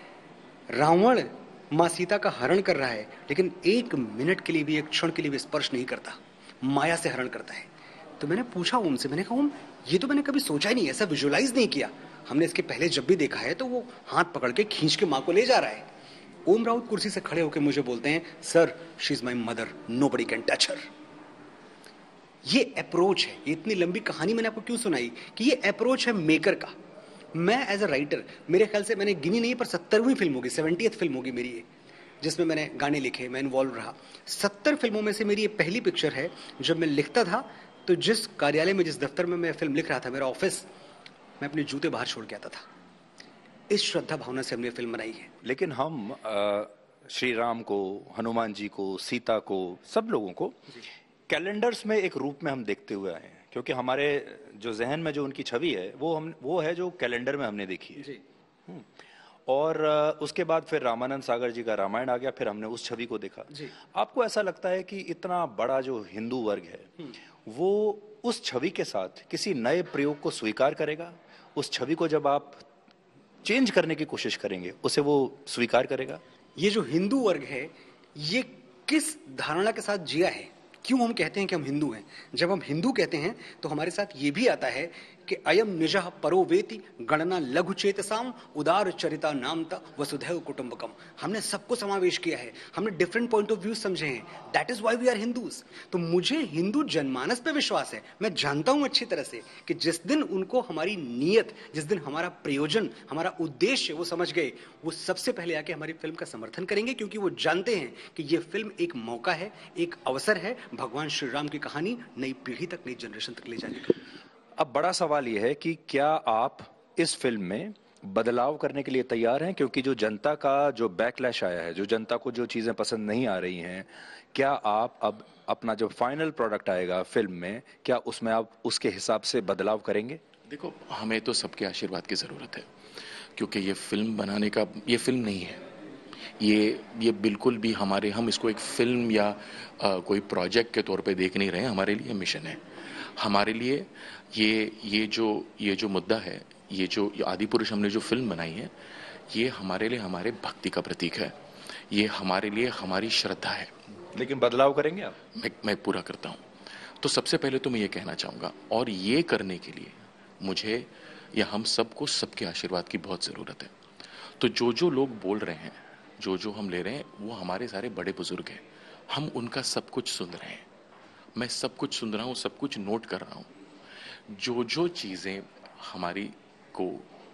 रावण माँ सीता का हरण कर रहा है, लेकिन एक मिनट के लिए भी, एक क्षण के लिए भी स्पर्श नहीं करता, माया से हरण करता है। तो मैंने पूछा ओम से, मैंने कहा ओम, ये तो मैंने कभी सोचा ही नहीं, ऐसा विजुअलाइज नहीं किया। हमने इसके पहले जब भी देखा है तो वो हाथ पकड़ के खींच के माँ को ले जा रहा है। ओम राउत कुर्सी से खड़े होकर मुझे बोलते हैं, sir she is my mother, nobody can touch her. ये अप्रोच है, ये इतनी लंबी कहानी मैंने आपको क्यों सुनाई कि ये अप्रोच है मेकर का। मैं एज अ राइटर, मेरे ख्याल से मैंने गिनी नहीं पर सत्तरवीं फिल्म होगी, सेवेंटियथ फिल्म होगी मेरी ये, जिसमें मैंने गाने लिखे, मैं इन्वॉल्व रहा। सत्तर फिल्मों में से मेरी ये पहली पिक्चर है। जब मैं लिखता था तो जिस कार्यालय में, जिस दफ्तर में मैं फिल्म लिख रहा था, मेरा ऑफिस, मैं अपने जूते बाहर छोड़ के आता था। इस श्रद्धा भावना से हमने फिल्म बनाई है। लेकिन हम श्री राम को, हनुमान जी को, सीता को, सब लोगों को कैलेंडर्स में एक रूप में हम देखते हुए आए हैं, क्योंकि हमारे जो जहन में जो उनकी छवि है वो हम वो है जो कैलेंडर में हमने देखी है। जी। और उसके बाद फिर रामानंद सागर जी का रामायण आ गया, फिर हमने उस छवि को देखा। जी। आपको ऐसा लगता है कि इतना बड़ा जो हिंदू वर्ग है वो उस छवि के साथ किसी नए प्रयोग को स्वीकार करेगा? उस छवि को जब आप चेंज करने की कोशिश करेंगे, उसे वो स्वीकार करेगा? ये जो हिंदू वर्ग है, ये किस धारणा के साथ जिया है? क्यों हम कहते हैं कि हम हिंदू हैं? जब हम हिंदू कहते हैं तो हमारे साथ ये भी आता है कि अयम निजः परो वेति गणना लघु चेतसाम उदार चरिता नामता वसुधैव कुटुंबकम। हमने सबको समावेश किया है, हमने डिफरेंट पॉइंट ऑफ व्यू समझे हैं। That is why we are Hindus. तो मुझे हिंदू जनमानस पे विश्वास है। मैं जानता हूं अच्छी तरह से कि जिस दिन उनको हमारी नीयत, जिस दिन हमारा प्रयोजन, हमारा उद्देश्य वो समझ गए, वो सबसे पहले आके हमारी फिल्म का समर्थन करेंगे, क्योंकि वो जानते हैं कि ये फिल्म एक मौका है, एक अवसर है भगवान श्री राम की कहानी नई पीढ़ी तक, नई जनरेशन तक ले जाने का। अब बड़ा सवाल यह है कि क्या आप इस फिल्म में बदलाव करने के लिए तैयार हैं? क्योंकि जो जनता का जो बैकलैश आया है, जो जनता को जो चीजें पसंद नहीं आ रही हैं, क्या आप अब अपना जो फाइनल प्रोडक्ट आएगा फिल्म में, क्या उसमें आप उसके हिसाब से बदलाव करेंगे? देखो, हमें तो सबके आशीर्वाद की ज़रूरत है, क्योंकि ये फिल्म बनाने का, ये फिल्म नहीं है, ये ये बिल्कुल भी हमारे, हम इसको एक फिल्म या आ, कोई प्रोजेक्ट के तौर पे देख नहीं रहे हैं। हमारे लिए मिशन है। हमारे लिए ये ये जो ये जो मुद्दा है, ये जो आदि पुरुष हमने जो फिल्म बनाई है, ये हमारे लिए हमारे भक्ति का प्रतीक है। ये हमारे लिए हमारी श्रद्धा है। लेकिन बदलाव करेंगे आप? मैं मैं पूरा करता हूँ। तो सबसे पहले तो मैं ये कहना चाहूँगा, और ये करने के लिए मुझे या हम सबको सबके आशीर्वाद की बहुत ज़रूरत है। तो जो जो लोग बोल रहे हैं, जो जो हम ले रहे हैं, वो हमारे सारे बड़े बुजुर्ग हैं। हम उनका सब कुछ सुन रहे हैं। मैं सब कुछ सुन रहा हूँ, सब कुछ नोट कर रहा हूँ। जो जो चीज़ें हमारी को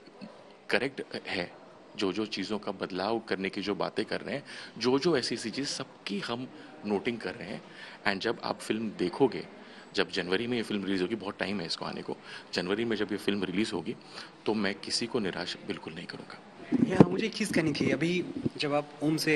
करेक्ट है, जो जो चीज़ों का बदलाव करने की जो बातें कर रहे हैं, जो जो ऐसी ऐसी चीज़, सबकी हम नोटिंग कर रहे हैं। एंड जब आप फिल्म देखोगे, जब जनवरी में ये फिल्म रिलीज़ होगी, बहुत टाइम है इसको आने को, जनवरी में जब ये फिल्म रिलीज़ होगी, तो मैं किसी को निराश बिल्कुल नहीं करूँगा। यहाँ मुझे एक चीज़ कहनी थी। अभी जब आप ओम से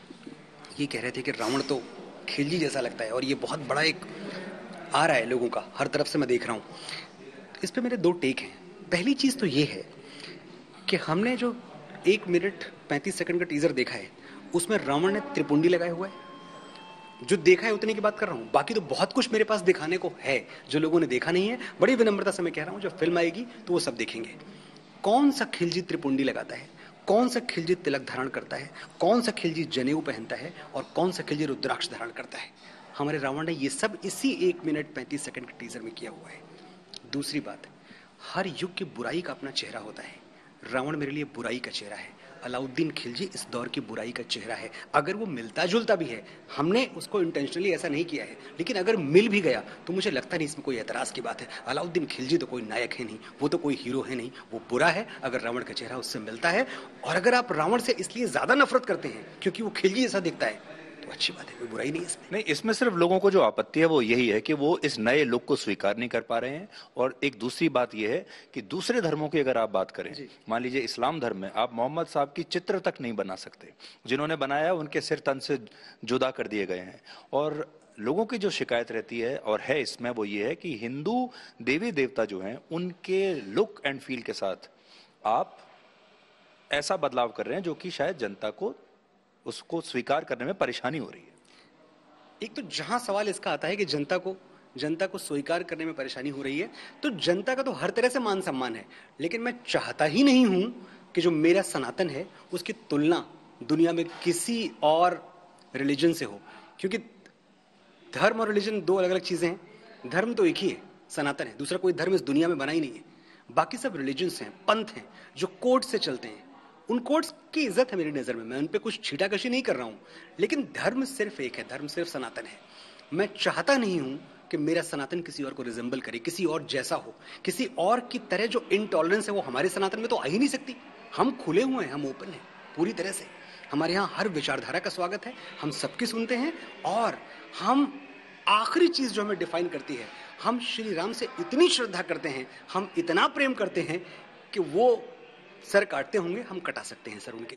ये कह रहे थे कि रावण तो खिलजी जैसा लगता है, और ये बहुत बड़ा एक आ रहा है लोगों का, हर तरफ से मैं देख रहा हूँ, इस पे मेरे दो टेक हैं। पहली चीज़ तो ये है कि हमने जो एक मिनट पैंतीस सेकंड का टीजर देखा है, उसमें रावण ने त्रिपुंडी लगाया हुआ है। जो देखा है उतने की बात कर रहा हूँ, बाकी तो बहुत कुछ मेरे पास दिखाने को है जो लोगों ने देखा नहीं है। बड़ी विनम्रता से मैं कह रहा हूँ, जब फिल्म आएगी तो वो सब देखेंगे। कौन सा खिलजी त्रिपुंडी लगाता है, कौन सा खिलजी तिलक धारण करता है, कौन सा खिलजी जनेऊ पहनता है, और कौन सा खिलजी रुद्राक्ष धारण करता है। हमारे रावण ने ये सब इसी एक मिनट पैंतीस सेकंड के टीजर में किया हुआ है। दूसरी बात, हर युग की बुराई का अपना चेहरा होता है। रावण मेरे लिए बुराई का चेहरा है, अलाउद्दीन खिलजी इस दौर की बुराई का चेहरा है। अगर वो मिलता जुलता भी है, हमने उसको इंटेंशनली ऐसा नहीं किया है, लेकिन अगर मिल भी गया तो मुझे लगता नहीं इसमें कोई एतराज की बात है। अलाउद्दीन खिलजी तो कोई नायक है नहीं, वो तो कोई हीरो है नहीं, वो बुरा है अगर रावण का चेहरा उससे मिलता है। और अगर आप रावण से इसलिए ज्यादा नफरत करते हैं क्योंकि वो खिलजी जैसा दिखता है, तो अच्छी बात है, कोई बुराई नहीं इसमें। नहीं, इसमें सिर्फ लोगों को जो आपत्ति है वो यही है कि वो इस नए लुक को स्वीकार नहीं कर पा रहे हैं। और एक दूसरी बात यह है कि दूसरे धर्मों की अगर आप बात करें, मान लीजिए इस्लाम धर्म में आप मोहम्मद साहब की चित्र तक नहीं बना सकते। जिन्होंने बनाया उनके सिर तन से जुदा कर दिए गए हैं। और लोगों की जो शिकायत रहती है और है इसमें, वो ये है कि हिंदू देवी देवता जो हैं, उनके लुक एंड फील के साथ आप ऐसा बदलाव कर रहे हैं जो कि शायद जनता को उसको स्वीकार करने में परेशानी हो रही है। एक तो जहां सवाल इसका आता है कि जनता को जनता को स्वीकार करने में परेशानी हो रही है, तो जनता का तो हर तरह से मान सम्मान है, लेकिन मैं चाहता ही नहीं हूं कि जो मेरा सनातन है उसकी तुलना दुनिया में किसी और रिलीजन से हो। क्योंकि धर्म और रिलीजन दो अलग अलग चीजें हैं। धर्म तो एक ही है, सनातन है, दूसरा कोई धर्म इस दुनिया में बना ही नहीं है। बाकी सब रिलीजन्स हैं, पंथ हैं, जो कोड से चलते हैं। उन कोड्स की इज्जत है मेरी नजर में, मैं उन पे कुछ छीटाकशी नहीं कर रहा हूं, लेकिन धर्म सिर्फ एक है, धर्म सिर्फ सनातन है। मैं चाहता नहीं हूं कि मेरा सनातन किसी और को रिजेंबल करे, किसी और जैसा हो, किसी और की तरह। जो इनटॉलरेंस है वो हमारे सनातन में तो आ ही नहीं सकती। हम खुले हुए हैं, हम ओपन हैं पूरी तरह से। हमारे यहाँ हर विचारधारा का स्वागत है, हम सबकी सुनते हैं। और हम आखिरी चीज जो हमें डिफाइन करती है, हम श्री राम से इतनी श्रद्धा करते हैं, हम इतना प्रेम करते हैं कि वो सर काटते होंगे, हम कटा सकते हैं सर उनके।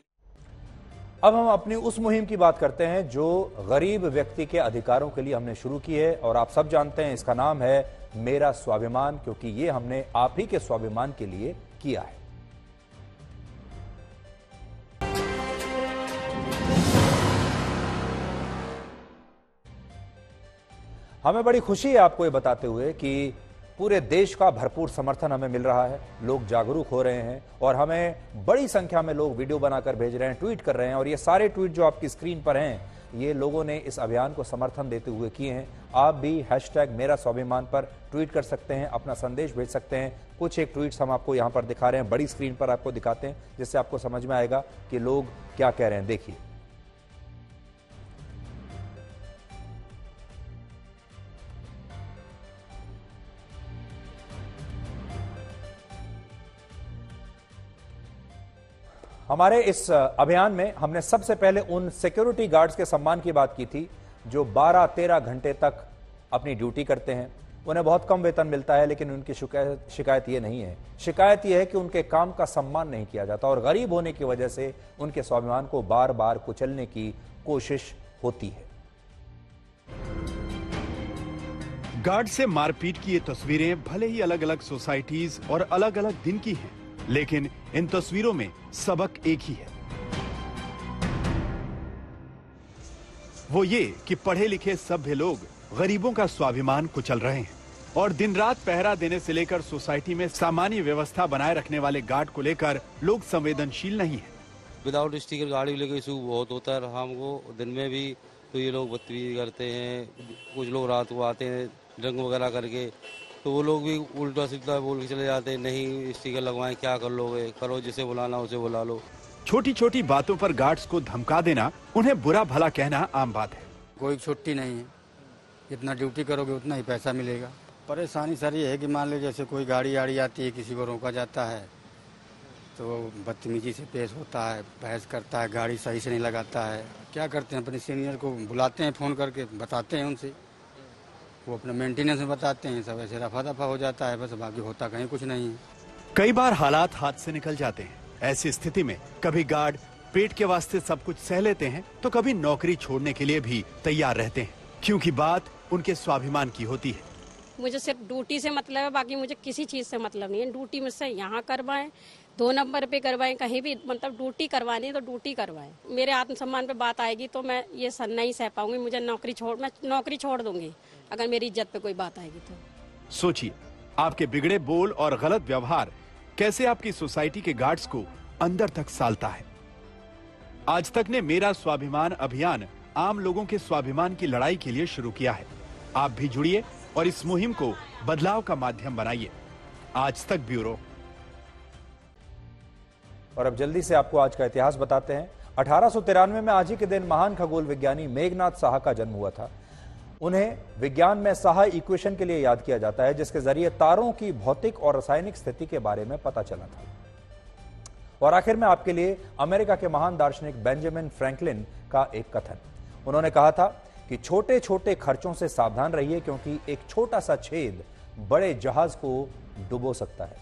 अब हम अपनी उस मुहिम की बात करते हैं जो गरीब व्यक्ति के अधिकारों के लिए हमने शुरू की है, और आप सब जानते हैं इसका नाम है मेरा स्वाभिमान, क्योंकि ये हमने आप ही के स्वाभिमान के लिए किया है। हमें बड़ी खुशी है आपको ये बताते हुए कि पूरे देश का भरपूर समर्थन हमें मिल रहा है। लोग जागरूक हो रहे हैं और हमें बड़ी संख्या में लोग वीडियो बनाकर भेज रहे हैं, ट्वीट कर रहे हैं। और ये सारे ट्वीट जो आपकी स्क्रीन पर हैं, ये लोगों ने इस अभियान को समर्थन देते हुए किए हैं। आप भी हैशटैग मेरा स्वाभिमान पर ट्वीट कर सकते हैं, अपना संदेश भेज सकते हैं। कुछ एक ट्वीट्स हम आपको यहाँ पर दिखा रहे हैं, बड़ी स्क्रीन पर आपको दिखाते हैं, जिससे आपको समझ में आएगा कि लोग क्या कह रहे हैं। देखिए, हमारे इस अभियान में हमने सबसे पहले उन सिक्योरिटी गार्ड्स के सम्मान की बात की थी जो बारह तेरह घंटे तक अपनी ड्यूटी करते हैं। उन्हें बहुत कम वेतन मिलता है, लेकिन उनकी शिकायत शिकायत ये नहीं है। शिकायत यह है कि उनके काम का सम्मान नहीं किया जाता और गरीब होने की वजह से उनके स्वाभिमान को बार बार कुचलने की कोशिश होती है। गार्ड से मारपीट की ये तस्वीरें भले ही अलग अलग सोसाइटीज और अलग अलग दिन की हैं, लेकिन इन तस्वीरों में सबक एक ही है, वो ये कि पढ़े लिखे सभ्य लोग गरीबों का स्वाभिमान कुचल रहे हैं और दिन रात पहरा देने से लेकर सोसाइटी में सामान्य व्यवस्था बनाए रखने वाले गार्ड को लेकर लोग संवेदनशील नहीं है। विदाउट स्टिकर गाड़ी लेकर इशू बहुत होता है हमको, दिन में भी तो ये लोग बदतमीजी करते हैं। कुछ लोग रात को आते हैं ड्रंक वगैरह करके, तो वो लोग भी उल्टा सीधा बोल के चले जाते हैं, नहीं स्टिकर लगवाएं, क्या कर लोगे, करो जिसे बुलाना उसे बुला लो। छोटी छोटी बातों पर गार्ड्स को धमका देना, उन्हें बुरा भला कहना आम बात है। कोई छुट्टी नहीं है, जितना ड्यूटी करोगे उतना ही पैसा मिलेगा। परेशानी सर ये है कि मान लो जैसे कोई गाड़ी आड़ी आती है, किसी को रोका जाता है तो बदतमीजी से पेश होता है, बहस करता है, गाड़ी सही से नहीं लगाता है। क्या करते हैं, अपने सीनियर को बुलाते हैं, फ़ोन करके बताते हैं उनसे, वो अपना मेंटेनेंस में बताते हैं, सब ऐसे रफा दफा हो जाता है, बस बाकी होता कहीं कुछ नहीं है। कई बार हालात हाथ से निकल जाते हैं। ऐसी स्थिति में कभी गार्ड पेट के वास्ते सब कुछ सह लेते हैं, तो कभी नौकरी छोड़ने के लिए भी तैयार रहते हैं, क्योंकि बात उनके स्वाभिमान की होती है। मुझे सिर्फ ड्यूटी से मतलब है, बाकी मुझे किसी चीज से मतलब नहीं है। ड्यूटी मुझसे यहाँ करवाएं, दो नंबर पे करवाएं, कहीं भी मतलब ड्यूटी करवानी है तो ड्यूटी करवाएं। मेरे आत्मसम्मान पे बात आएगी तो मैं ये सह नहीं सह पाऊंगी। मुझे नौकरी छोड़ मैं नौकरी छोड़ दूंगी अगर मेरी इज्जत पे कोई बात आएगी तो। सोचिए, आपके बिगड़े बोल और गलत व्यवहार कैसे आपकी सोसाइटी के गार्ड्स को अंदर तक सालता है। आज तक ने मेरा स्वाभिमान अभियान आम लोगों के स्वाभिमान की लड़ाई के लिए शुरू किया है। आप भी जुड़िए और इस मुहिम को बदलाव का माध्यम बनाइए। आज तक ब्यूरो। और अब जल्दी से आपको आज का इतिहास बताते हैं। अठारह सौ तिरानवे में आज ही के दिन महान खगोल विज्ञानी मेघनाथ साहा का जन्म हुआ था। उन्हें विज्ञान में साहा इक्वेशन के लिए याद किया जाता है, जिसके जरिए तारों की भौतिक और रासायनिक स्थिति के बारे में पता चला था। और आखिर में आपके लिए अमेरिका के महान दार्शनिक बेंजामिन फ्रैंकलिन का एक कथन। उन्होंने कहा था कि छोटे छोटे खर्चों से सावधान रहिए, क्योंकि एक छोटा सा छेद बड़े जहाज को डुबो सकता है।